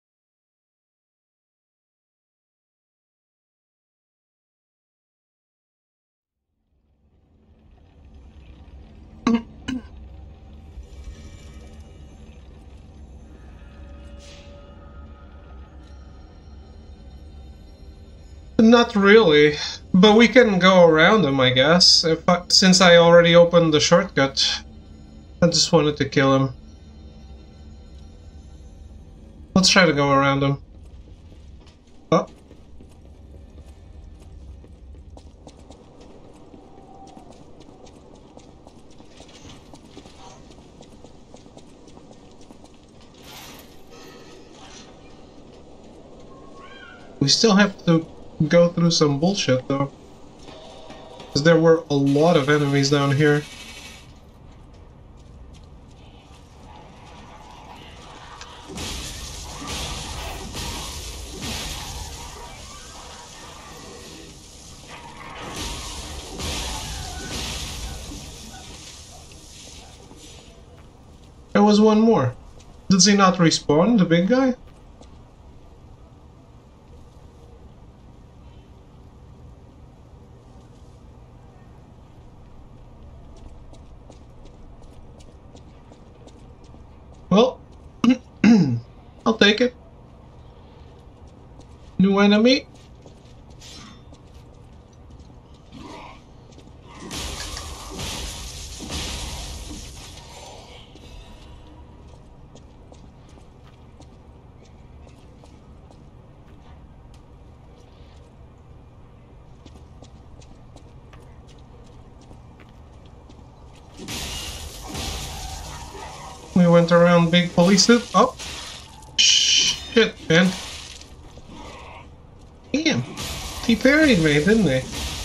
Not really, but we can go around them, I guess. Since I already opened the shortcut, I just wanted to kill him. Let's try to go around him. Oh. We still have to go through some bullshit, though. Because there were a lot of enemies down here. There was one more. Does he not respawn, the big guy? Well, I'll take it. New enemy. We went around big police suit. Oh, shit, man. Damn, he parried me, didn't he?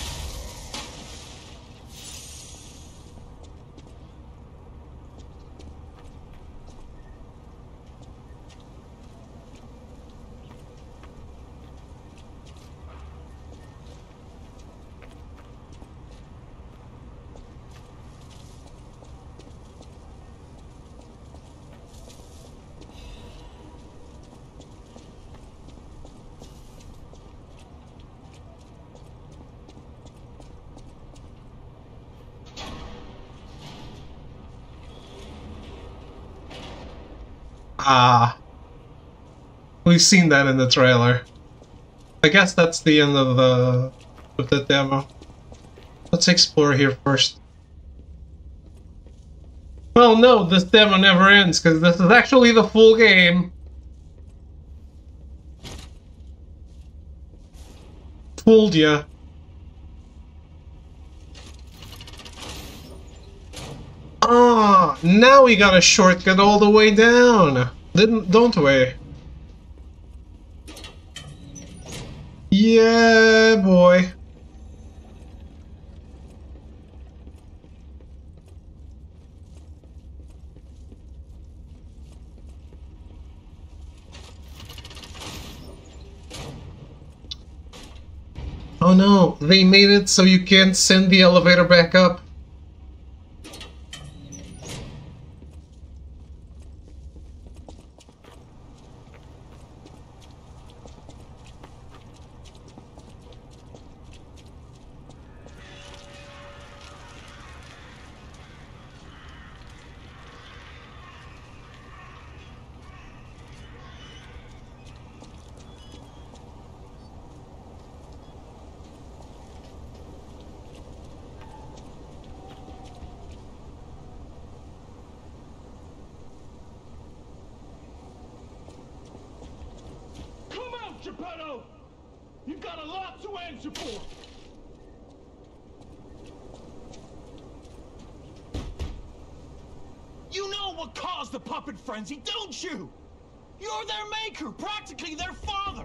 Ah, we've seen that in the trailer. I guess that's the end of the demo. Let's explore here first. Well, no, this demo never ends because this is actually the full game. Fooled ya. Ah, now we got a shortcut all the way down. Don't we? Yeah, boy. Oh no, they made it so you can't send the elevator back up. Geppetto! You've got a lot to answer for! You know what caused the puppet frenzy, don't you? You're their maker, practically their father!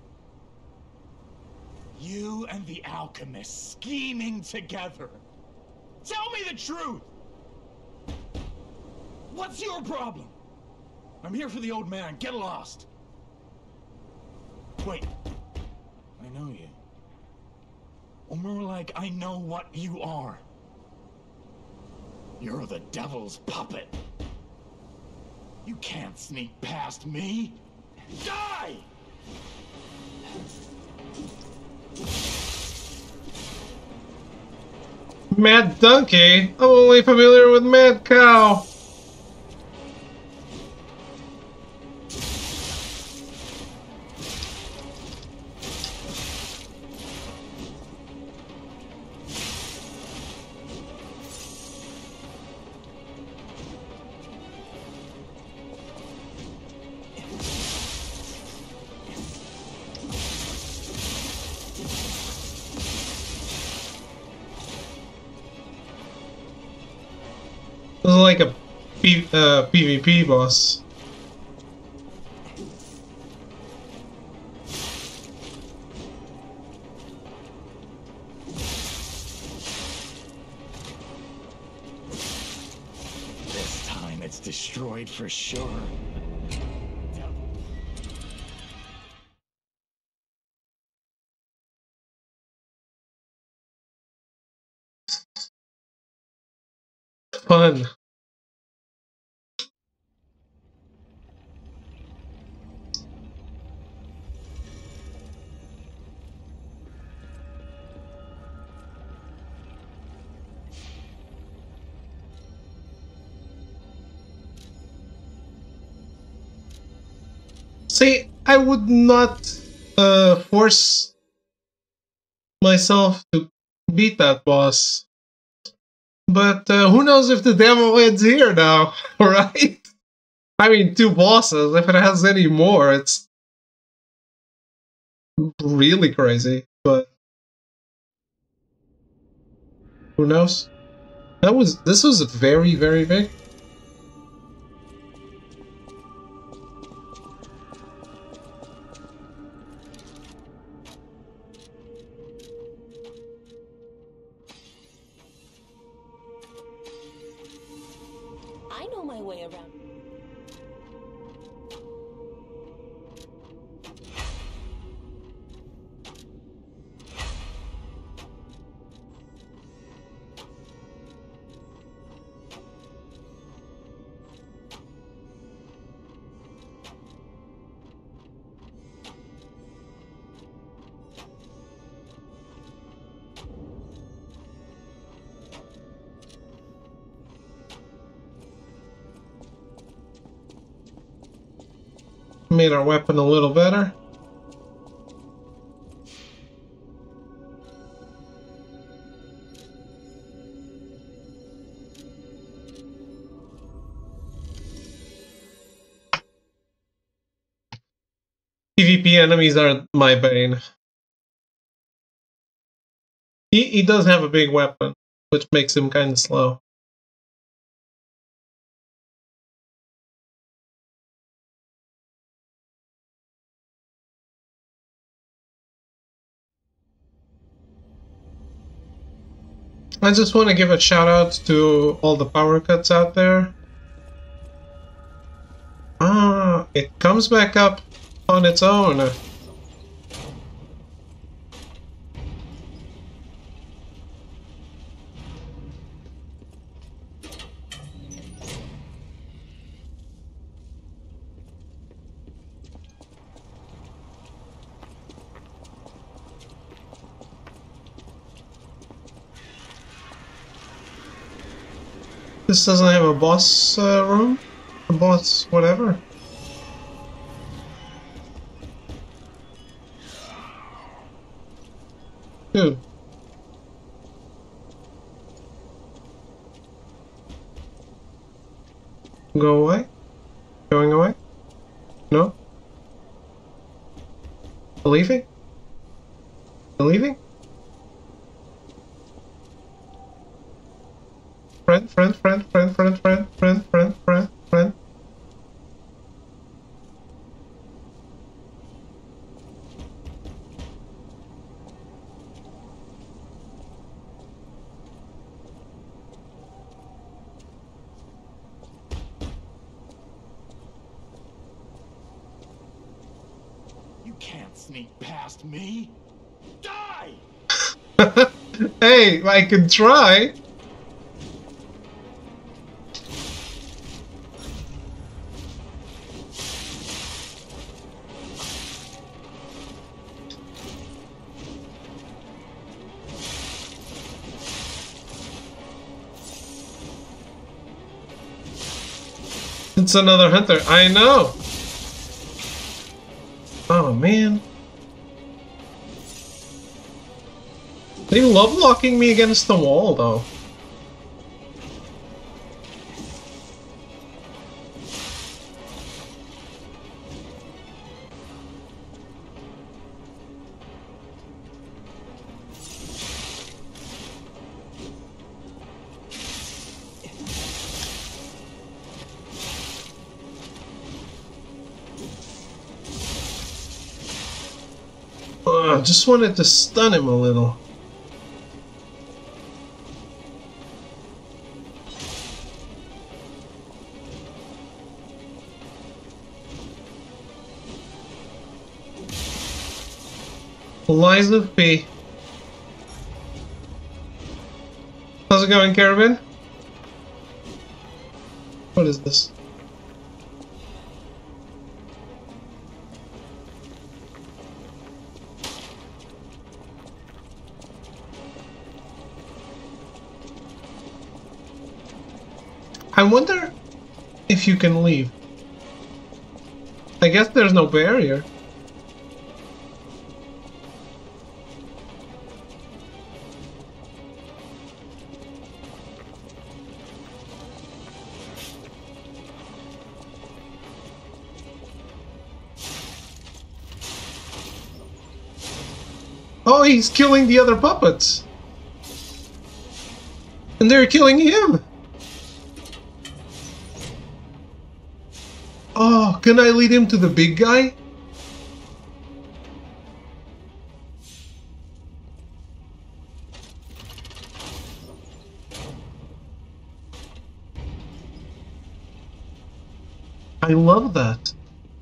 You and the alchemist scheming together. Tell me the truth! What's your problem? I'm here for the old man, get lost! Wait, I know you. Or more like, I know what you are. You're the devil's puppet. You can't sneak past me. Die! Mad Donkey? I'm only familiar with Mad Cow. like a PvP boss. This time it's destroyed for sure. Fun. See, I would not force myself to beat that boss. But who knows if the demo ends here now, right? I mean, 2 bosses. If it has any more, it's really crazy. But who knows? This was very, very big. I know my way around. Made our weapon a little better. PvP enemies are my bane. He does have a big weapon, which makes him kind of slow. I just want to give a shout out to all the power cuts out there. Ah, it comes back up on its own. This doesn't have a boss room? A boss whatever? Dude. Go away? Going away? No? Leaving? Leaving? Friend. You can't sneak past me. Die! Hey, I can try. It's another hunter. I know. Oh man. They love locking me against the wall though. Just wanted to stun him a little. Liza P. How's it going, Caravan? What is this? I wonder if you can leave. I guess there's no barrier. Oh, he's killing the other puppets. And they're killing him. Oh, can I lead him to the big guy? I love that.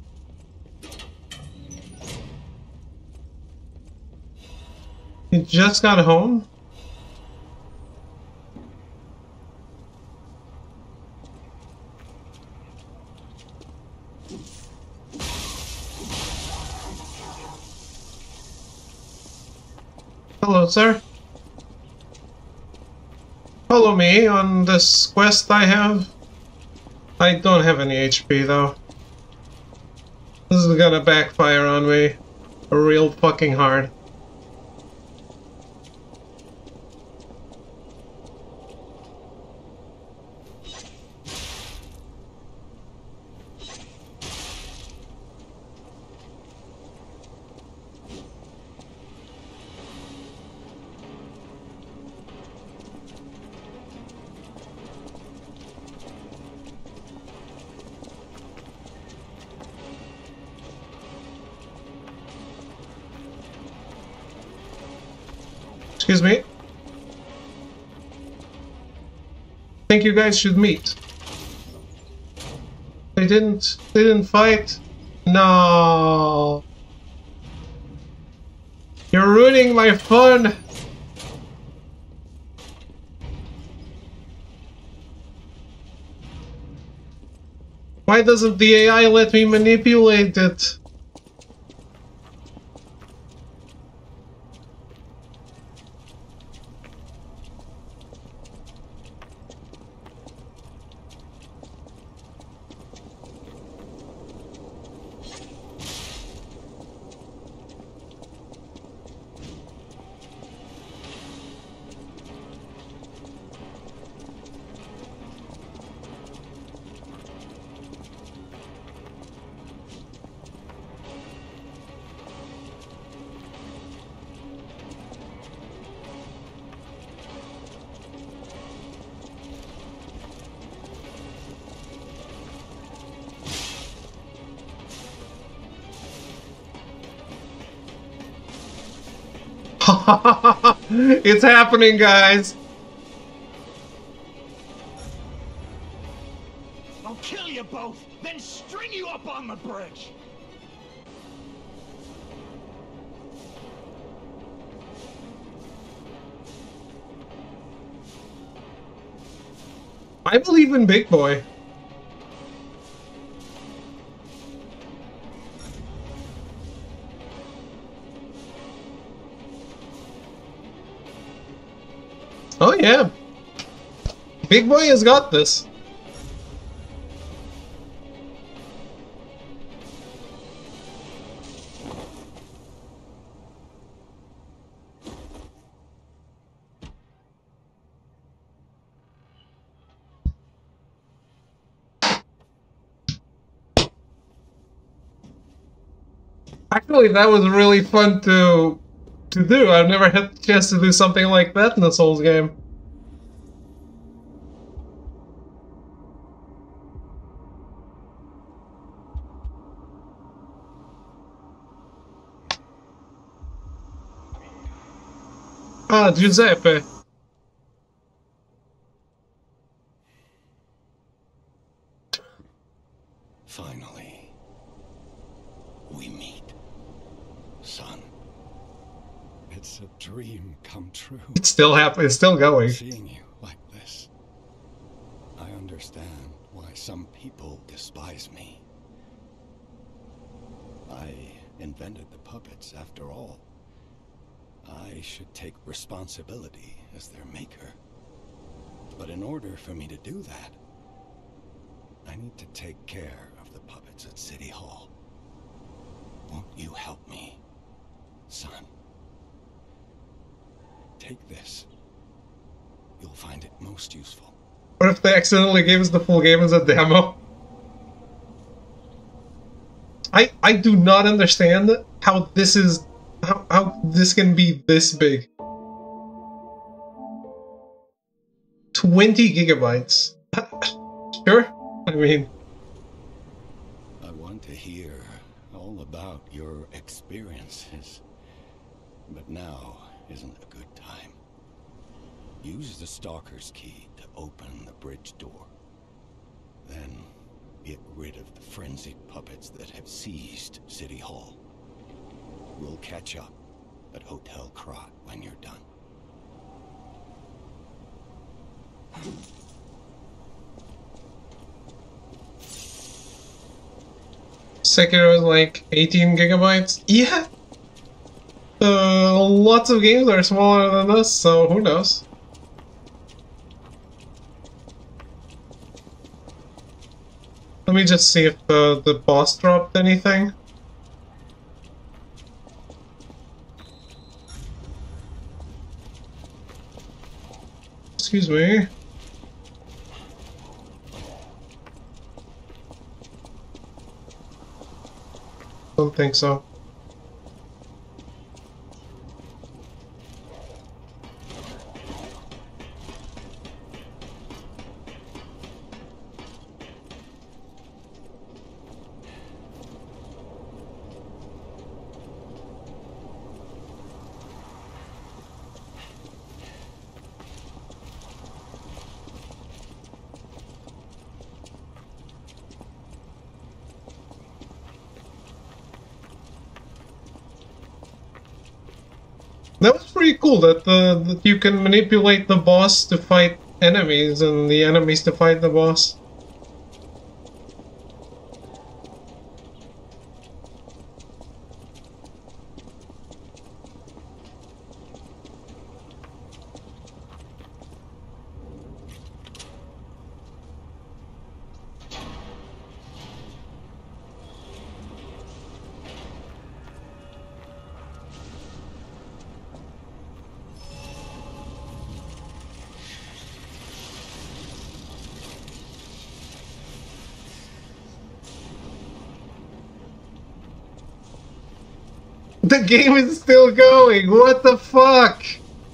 You just got home? Hello, sir. Follow me on this quest I have. I don't have any HP, though. This is gonna backfire on me real fucking hard. Excuse me. Think you guys should meet. They didn't fight? No. You're ruining my fun. Why doesn't the AI let me manipulate it? It's happening, guys. I'll kill you both, then string you up on the bridge. I believe in Big Boy. Oh yeah, Big Boy has got this. Actually, that was really fun to do. I've never had the chance to do something like that in a Souls game. Ah, Giuseppe. Finally, we meet, son. It's a dream come true. It's still happening. It's still going. Seeing you like this, I understand why some people despise me. I invented the puppets, after all. I should take responsibility as their maker. But in order for me to do that, I need to take care of the puppets at City Hall. Won't you help me, son? Take this. You'll find it most useful. What if they accidentally gave us the full game as a demo? I do not understand how this is... how this can be this big. 20 gigabytes. Sure? I mean... I want to hear all about your experiences. But now isn't a good time. Use the Stalker's key to open the bridge door. Then get rid of the frenzied puppets that have seized City Hall. We'll catch up at Hotel Krat when you're done. Sekiro is like 18 gigabytes? Yeah! Lots of games are smaller than this, so who knows? Let me just see if the boss dropped anything. Excuse me. Don't think so. That was pretty cool that that you can manipulate the boss to fight enemies and the enemies to fight the boss. The game is still going! What the fuck?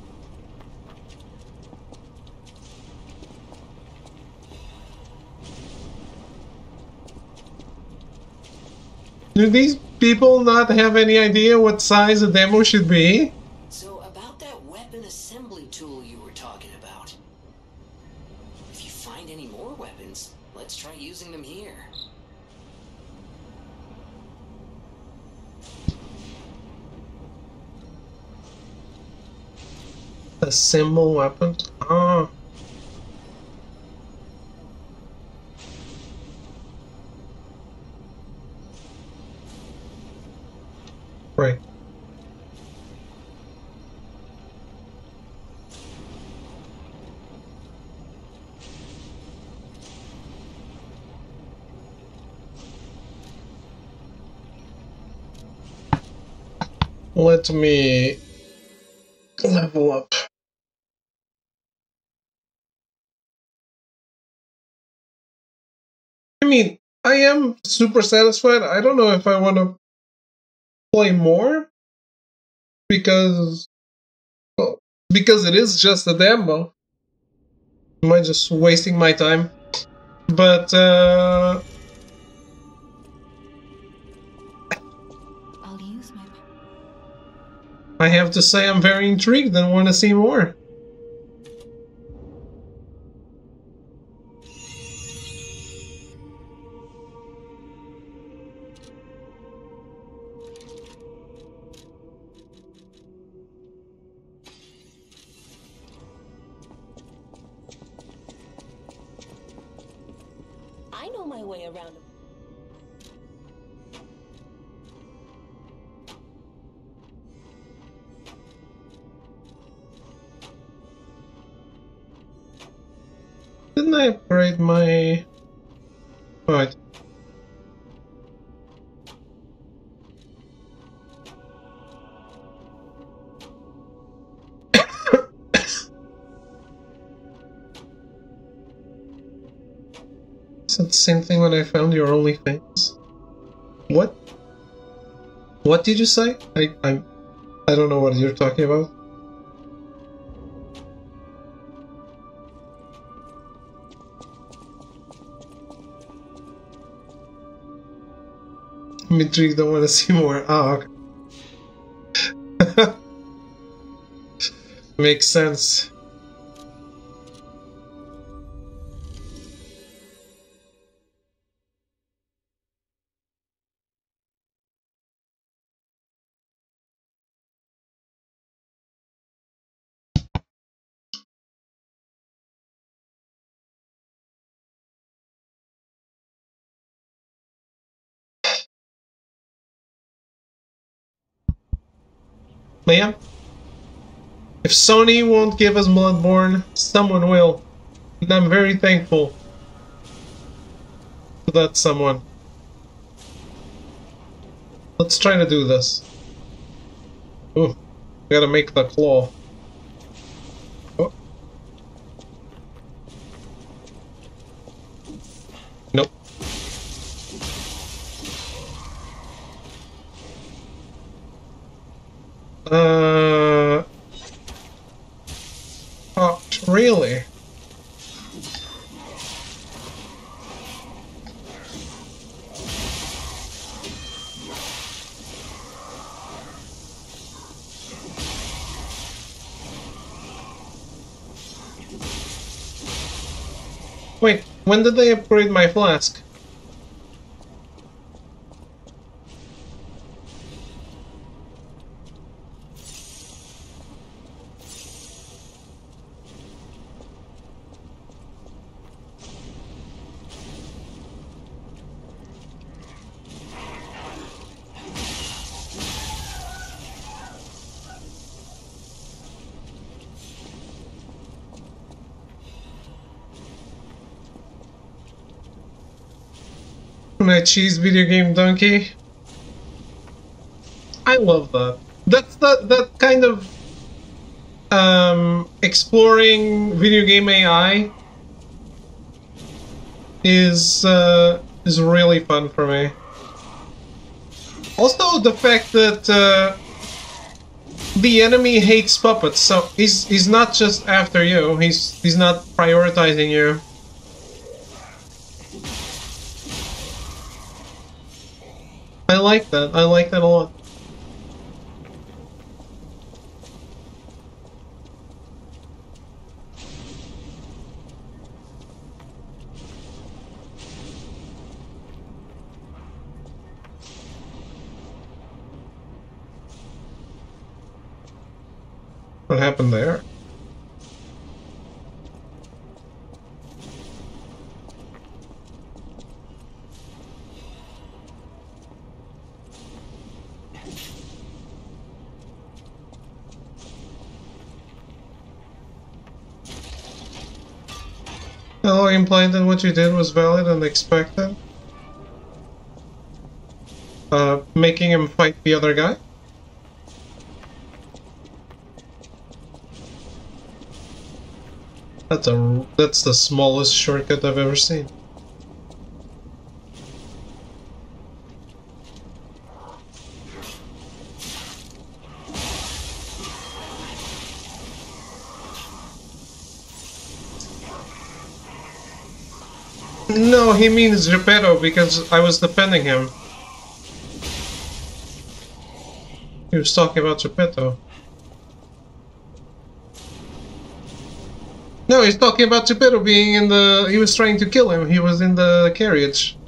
Do these people not have any idea what size a demo should be? So, about that weapon assembly tool you were talking about. If you find any more weapons, let's try using them here. Assemble weapons? Ah. Right. Let me level up. I mean, I am super satisfied. I don't know if I want to play more because, well, because it is just a demo. Am I just wasting my time? But I'll use my I have to say I'm very intrigued and want to see more. I know my way around. Didn't I upgrade my... Right. Is it the same thing when I found your OnlyFans? What? What did you say? I don't know what you're talking about. I'm intrigued, I want to see more. Oh, okay. Makes sense. But yeah, if Sony won't give us Bloodborne, someone will. And I'm very thankful to that someone. Let's try to do this. Ooh, gotta make the claw. Oh. Nope. Oh, really? Wait, when did they upgrade my flask? My cheese video game donkey. I love that. That's that kind of exploring video game AI is really fun for me. Also, the fact that the enemy hates puppets, so he's not just after you. He's not prioritizing you. I like that. I like that a lot. What happened there? Hello, implied that what you did was valid and expected? Making him fight the other guy? That's the smallest shortcut I've ever seen. No, he means Geppetto because I was defending him. He was talking about Geppetto. No, he's talking about Geppetto being in the... He was trying to kill him. He was in the carriage.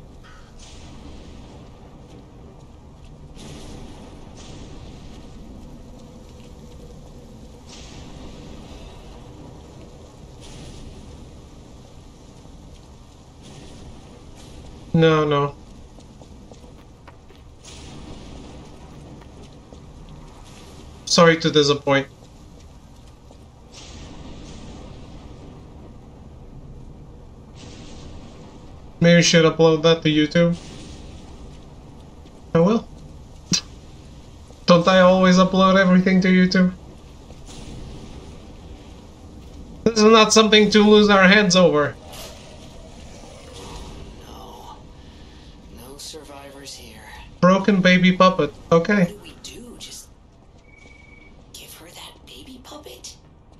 No, no. Sorry to disappoint. Maybe you should upload that to YouTube. I will. Don't I always upload everything to YouTube? This is not something to lose our heads over. No. No survivors here. Broken baby puppet. Okay. What do we do? Just give her that baby puppet?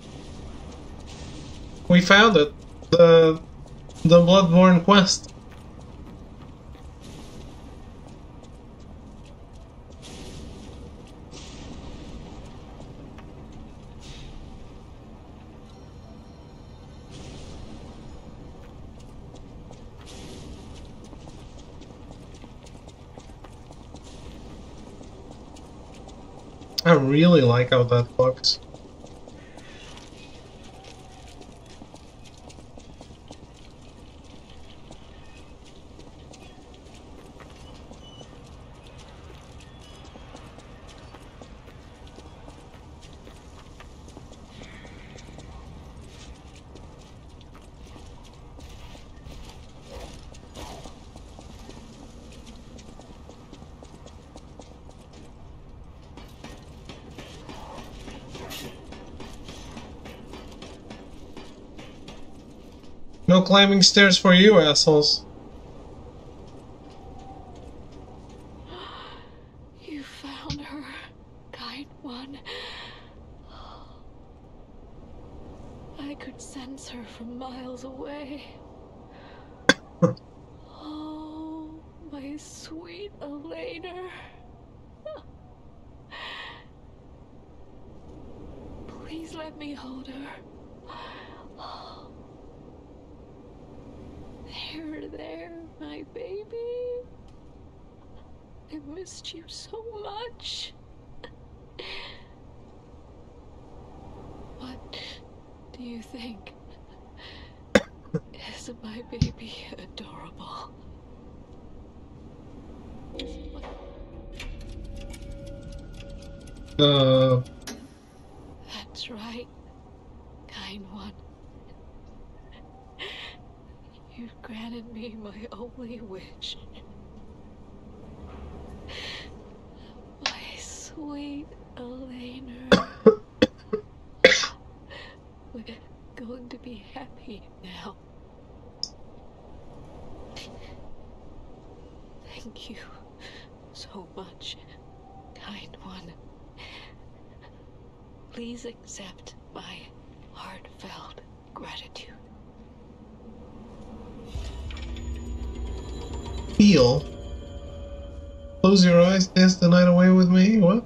We found it. The Bloodborne quest. I really like how that looks. No climbing stairs for you, assholes. You found her, kind one. I could sense her from miles away. Oh, my sweet Elena. Please let me hold her. There, my baby. I missed you so much. What do you think? Isn't my baby adorable? That's right, kind one. You've granted me my only wish. My sweet Elena. We're going to be happy now. Thank you so much, kind one. Please accept my heartfelt gratitude. Feel. Close your eyes, dance the night away with me. What?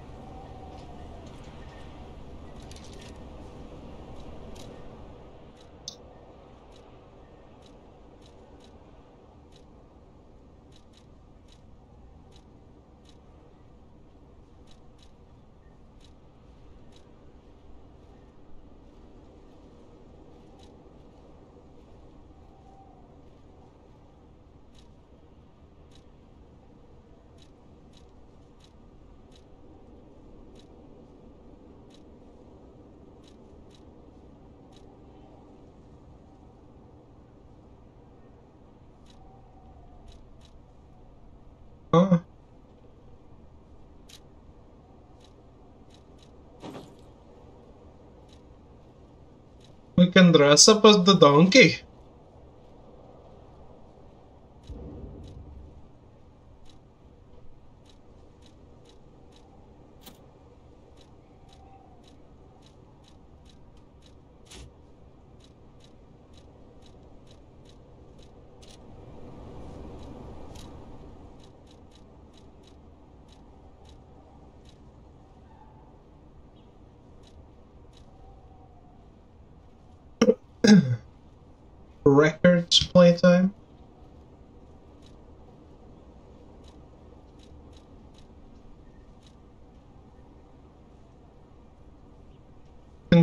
Huh? We can dress up as the donkey.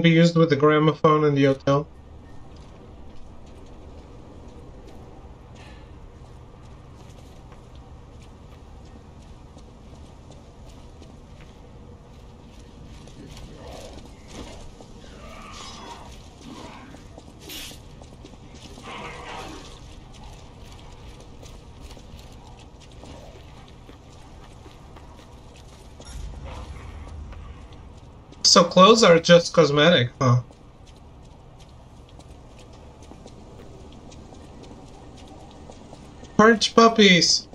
be used with the gramophone in the hotel. So clothes are just cosmetic, huh? Perch puppies!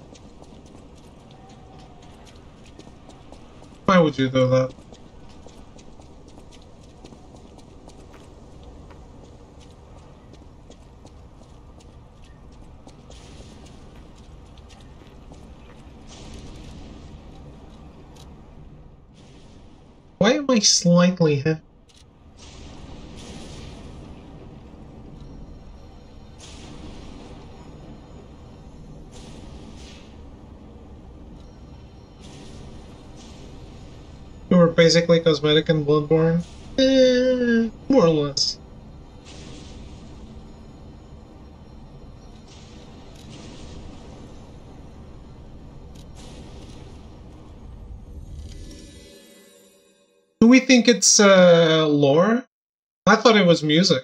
Why would you do that? Why am I slightly heavy? You were basically cosmetic in Bloodborne? More or less. Do we think it's lore? I thought it was music.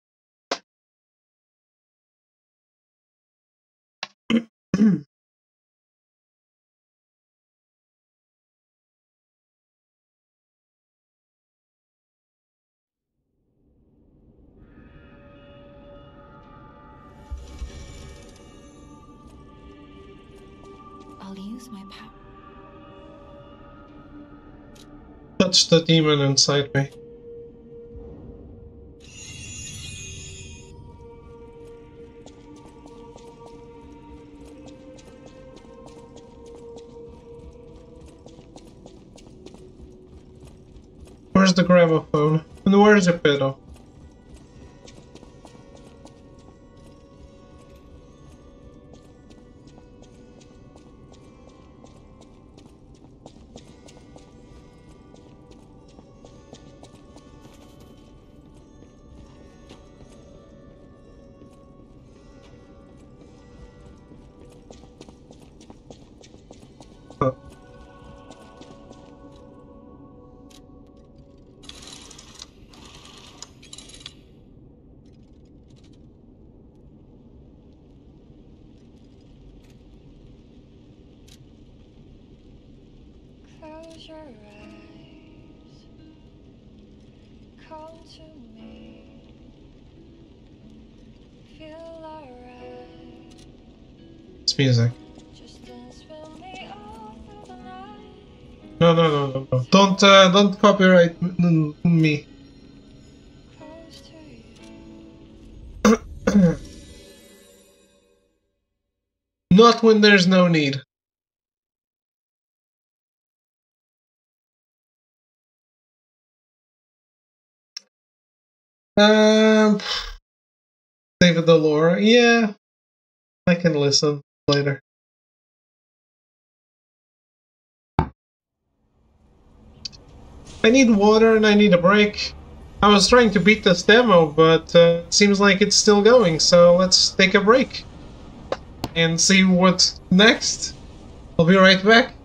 I'll use my power. Touch the demon inside me. Where's the gramophone? And where's the pedal? Close your eyes. Come to me. Feel alright. It's music. Just dance with me all through the night. No. Don't copyright me. Close to you. Not when there's no need. David Delora. Yeah, I can listen later. I need water and I need a break. I was trying to beat this demo, but it seems like it's still going, so let's take a break and see what's next. I'll be right back.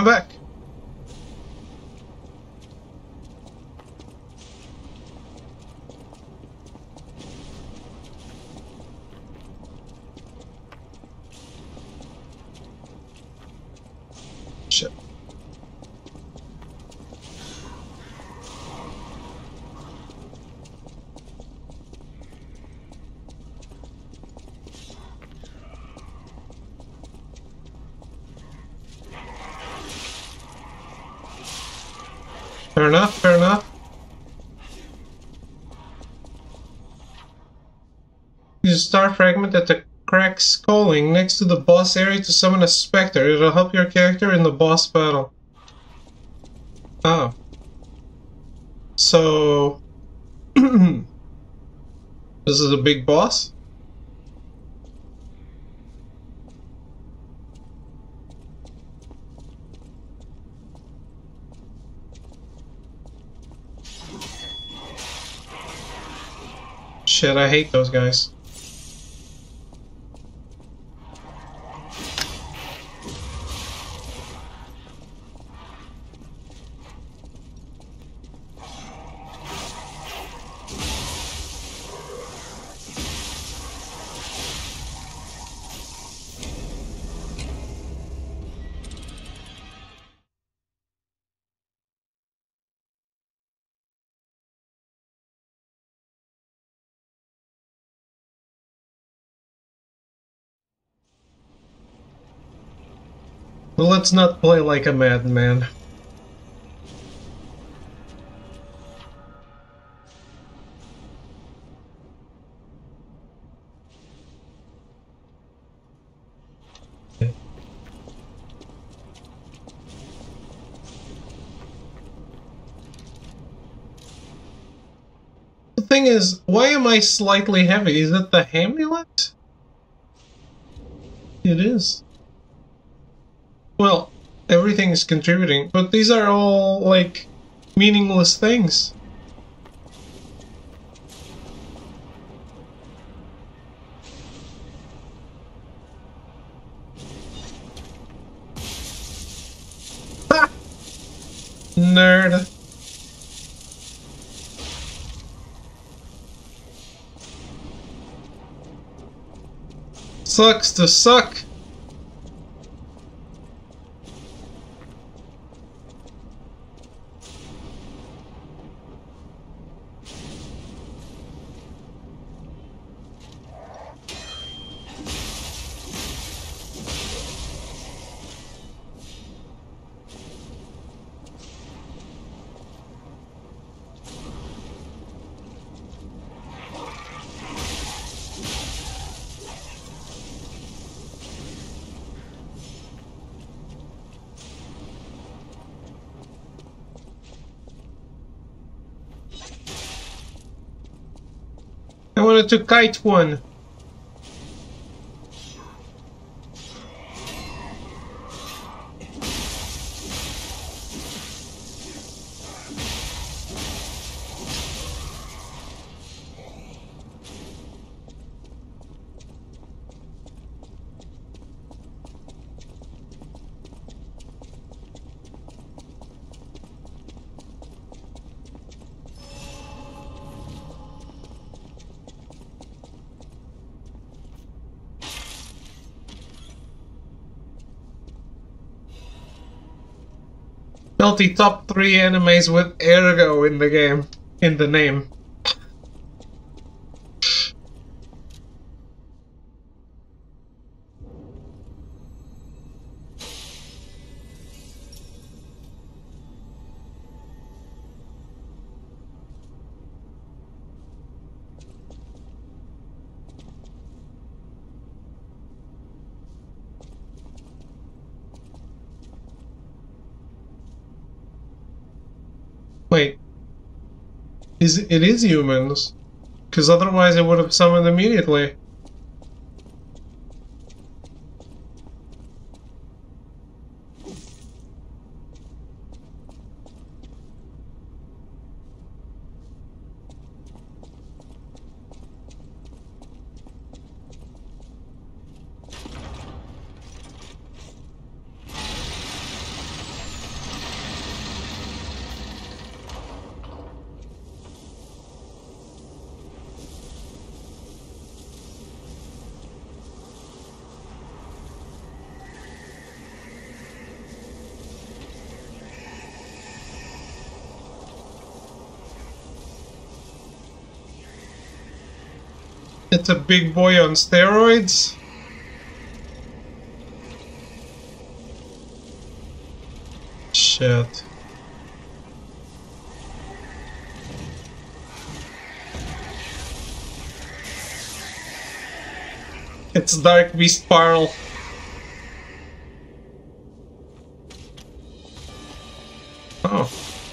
I'm back. Shit. Fair enough, fair enough. Use a star fragment at the Crack's Calling next to the boss area to summon a specter. It'll help your character in the boss battle. Oh. So... this is a big boss? Shit, I hate those guys. Well, let's not play like a madman. The thing is, why am I slightly heavy? Is it the amulet? It is. Well, everything is contributing, but these are all, like, meaningless things. Ha! Nerd. Sucks to suck. I wanted to kite one. Melty top 3 animes with Ergo in the game, in the name. Wait, it is humans, because otherwise it would have summoned immediately. It's a big boy on steroids. Shit. It's Dark Beast Parl. Oh.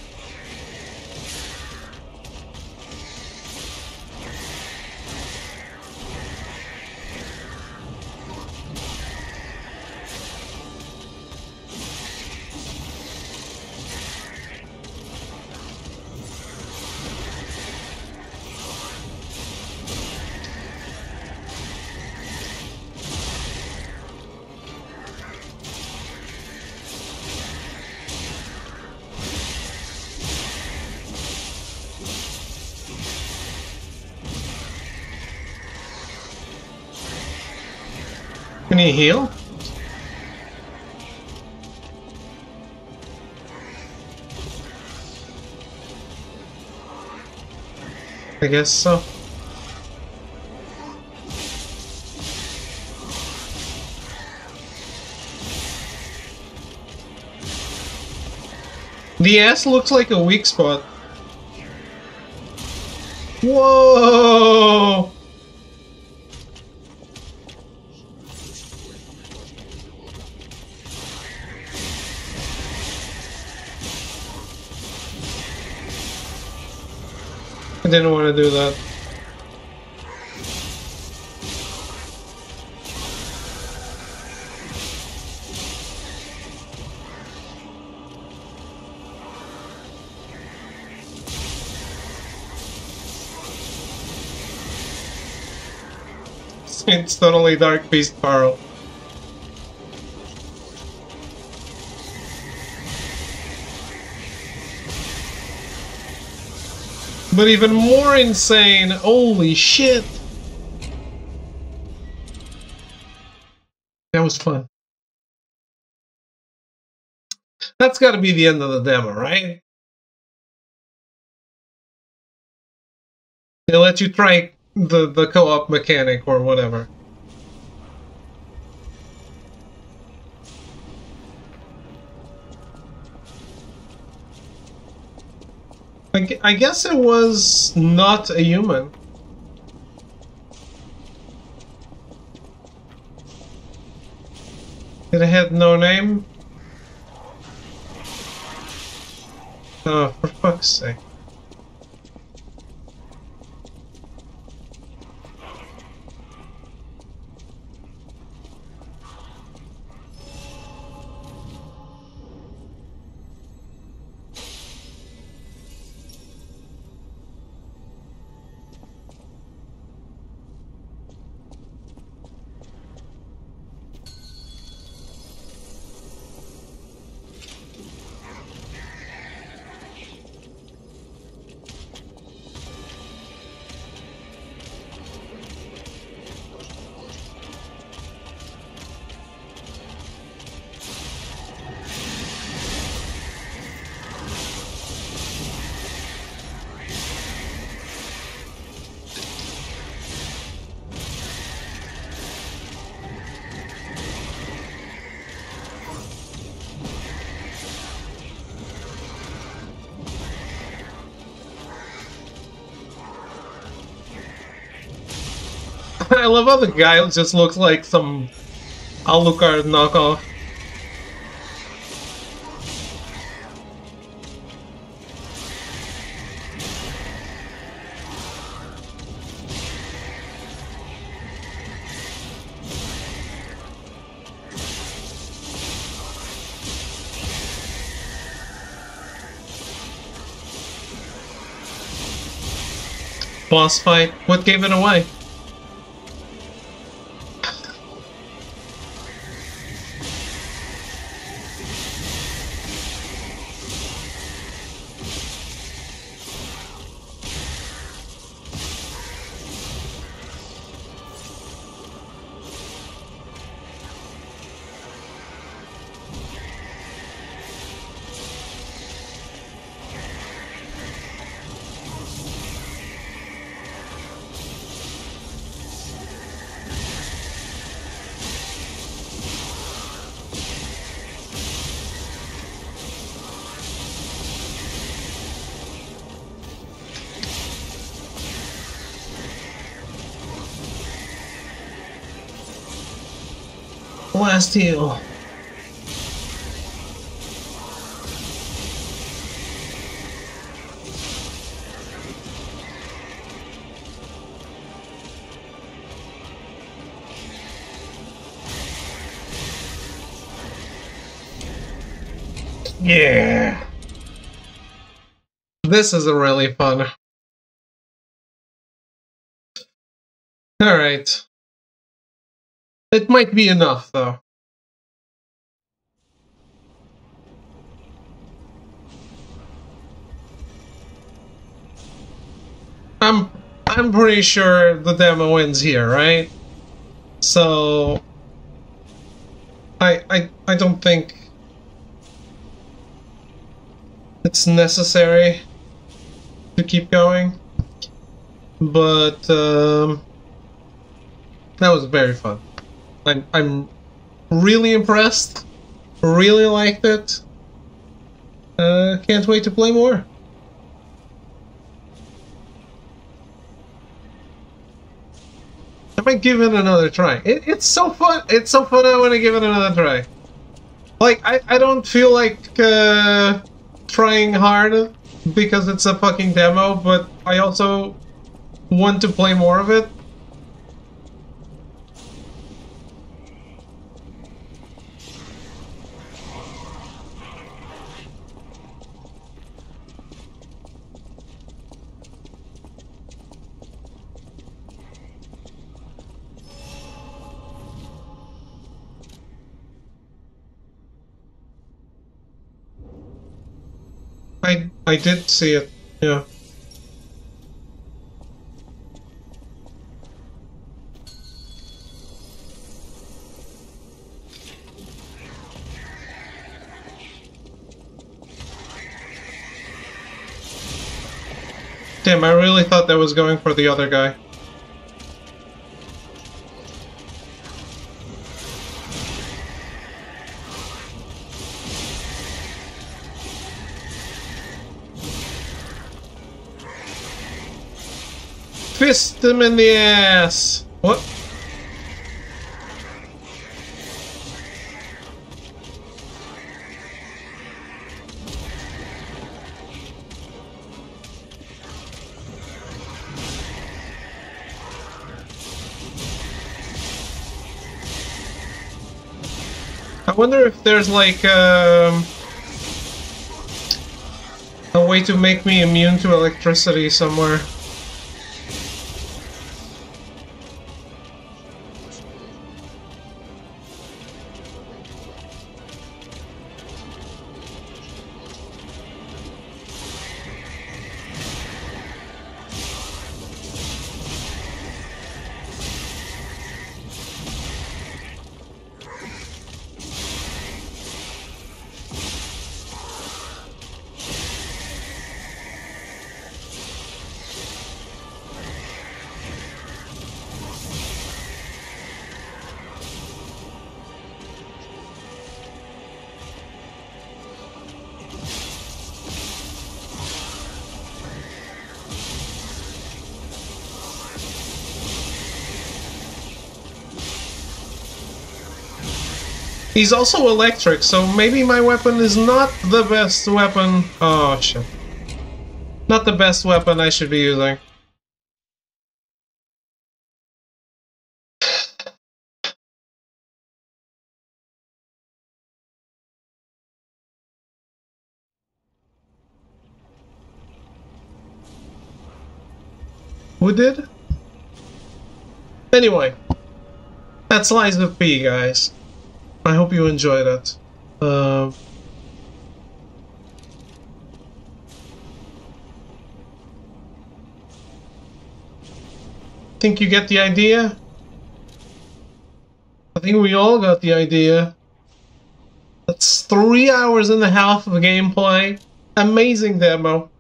Can he heal? I guess so. The ass looks like a weak spot. Whoa! I didn't want to do that. It's totally Dark Beast Parl. But even more insane, holy shit! That was fun. That's gotta be the end of the demo, right? They let you try the co-op mechanic or whatever. I guess it was not a human. It had no name? Oh, for fuck's sake. I love how the guy just looks like some Alucard knockoff. Boss fight. What gave it away? Last heal. Yeah. This is really fun. Alright. It might be enough, though. I'm pretty sure the demo ends here, right? So I don't think it's necessary to keep going, but that was very fun. I'm really impressed. Really liked it. Can't wait to play more. I might give it another try. It's so fun. It's so fun. I want to give it another try. Like I don't feel like trying hard because it's a fucking demo, but I also want to play more of it. I did see it, yeah. Damn, I really thought that was going for the other guy. Fist him in the ass! What? I wonder if there's like a way to make me immune to electricity somewhere. He's also electric, so maybe my weapon is not the best weapon. Oh, shit. Not the best weapon I should be using. Who did? Anyway, that's Lies of P, guys. I hope you enjoyed it. Think you get the idea? I think we all got the idea. That's 3 hours and a half of gameplay. Amazing demo.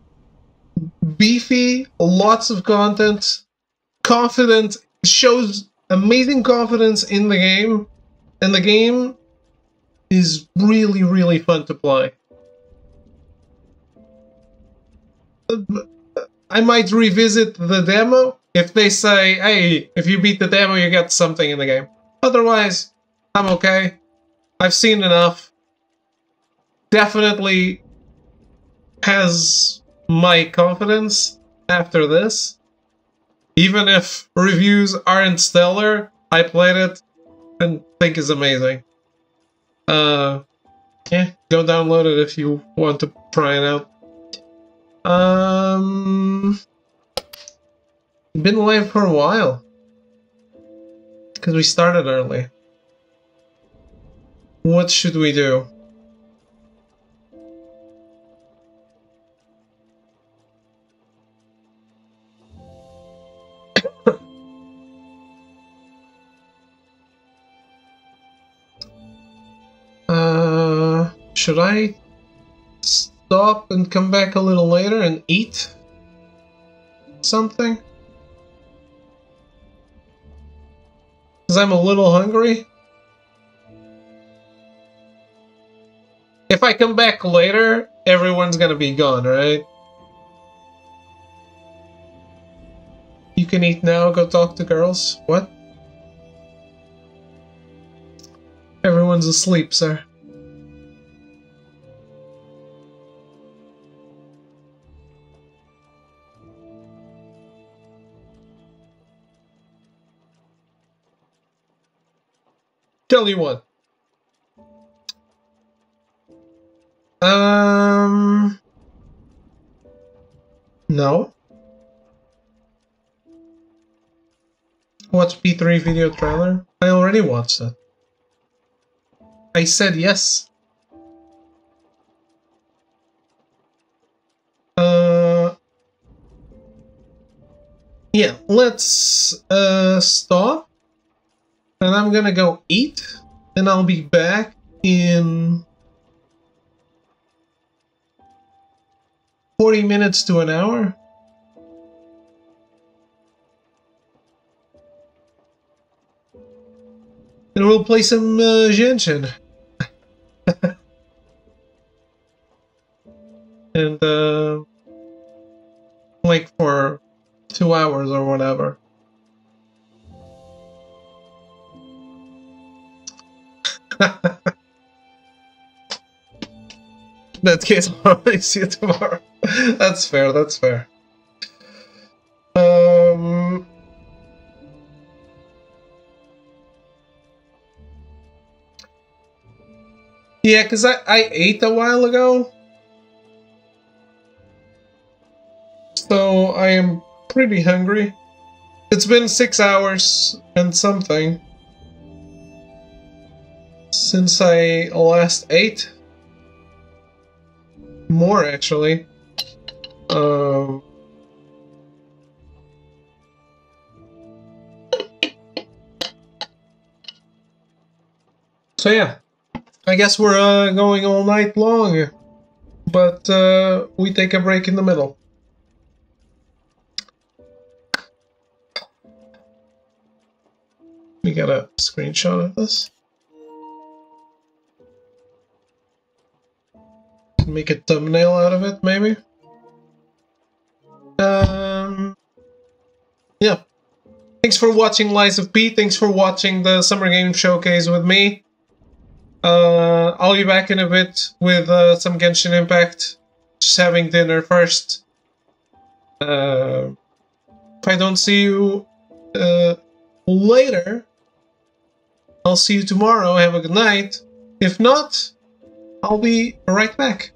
Beefy, lots of content. Confident, shows amazing confidence in the game. And the game is really, really fun to play. I might revisit the demo if they say, hey, if you beat the demo, you get something in the game. Otherwise, I'm okay. I've seen enough. Definitely has my confidence after this. Even if reviews aren't stellar, I played it and think it's amazing. Yeah, go download it if you want to try it out. Been live for a while. Because we started early. What should we do? Should I stop and come back a little later and eat something? Because I'm a little hungry. If I come back later, everyone's gonna be gone, right? You can eat now, go talk to girls. What? Everyone's asleep, sir. Tell you what. No. Watch P3 video trailer? I already watched it. I said yes. Yeah, let's stop. And I'm gonna go eat, and I'll be back in 40 minutes to an hour. And we'll play some Genshin. And like for 2 hours or whatever. In that case, I'll probably see you tomorrow. That's fair, that's fair. Yeah, because I ate a while ago. So I am pretty hungry. It's been 6 hours and something since I last ate. More, actually. So yeah, I guess we're going all night long, but we take a break in the middle. We got a screenshot of this. Make a thumbnail out of it, maybe. Yeah. Thanks for watching Lies of P. Thanks for watching the Summer Game Showcase with me. I'll be back in a bit with some Genshin Impact. Just having dinner first. If I don't see you later, I'll see you tomorrow. Have a good night. If not, I'll be right back.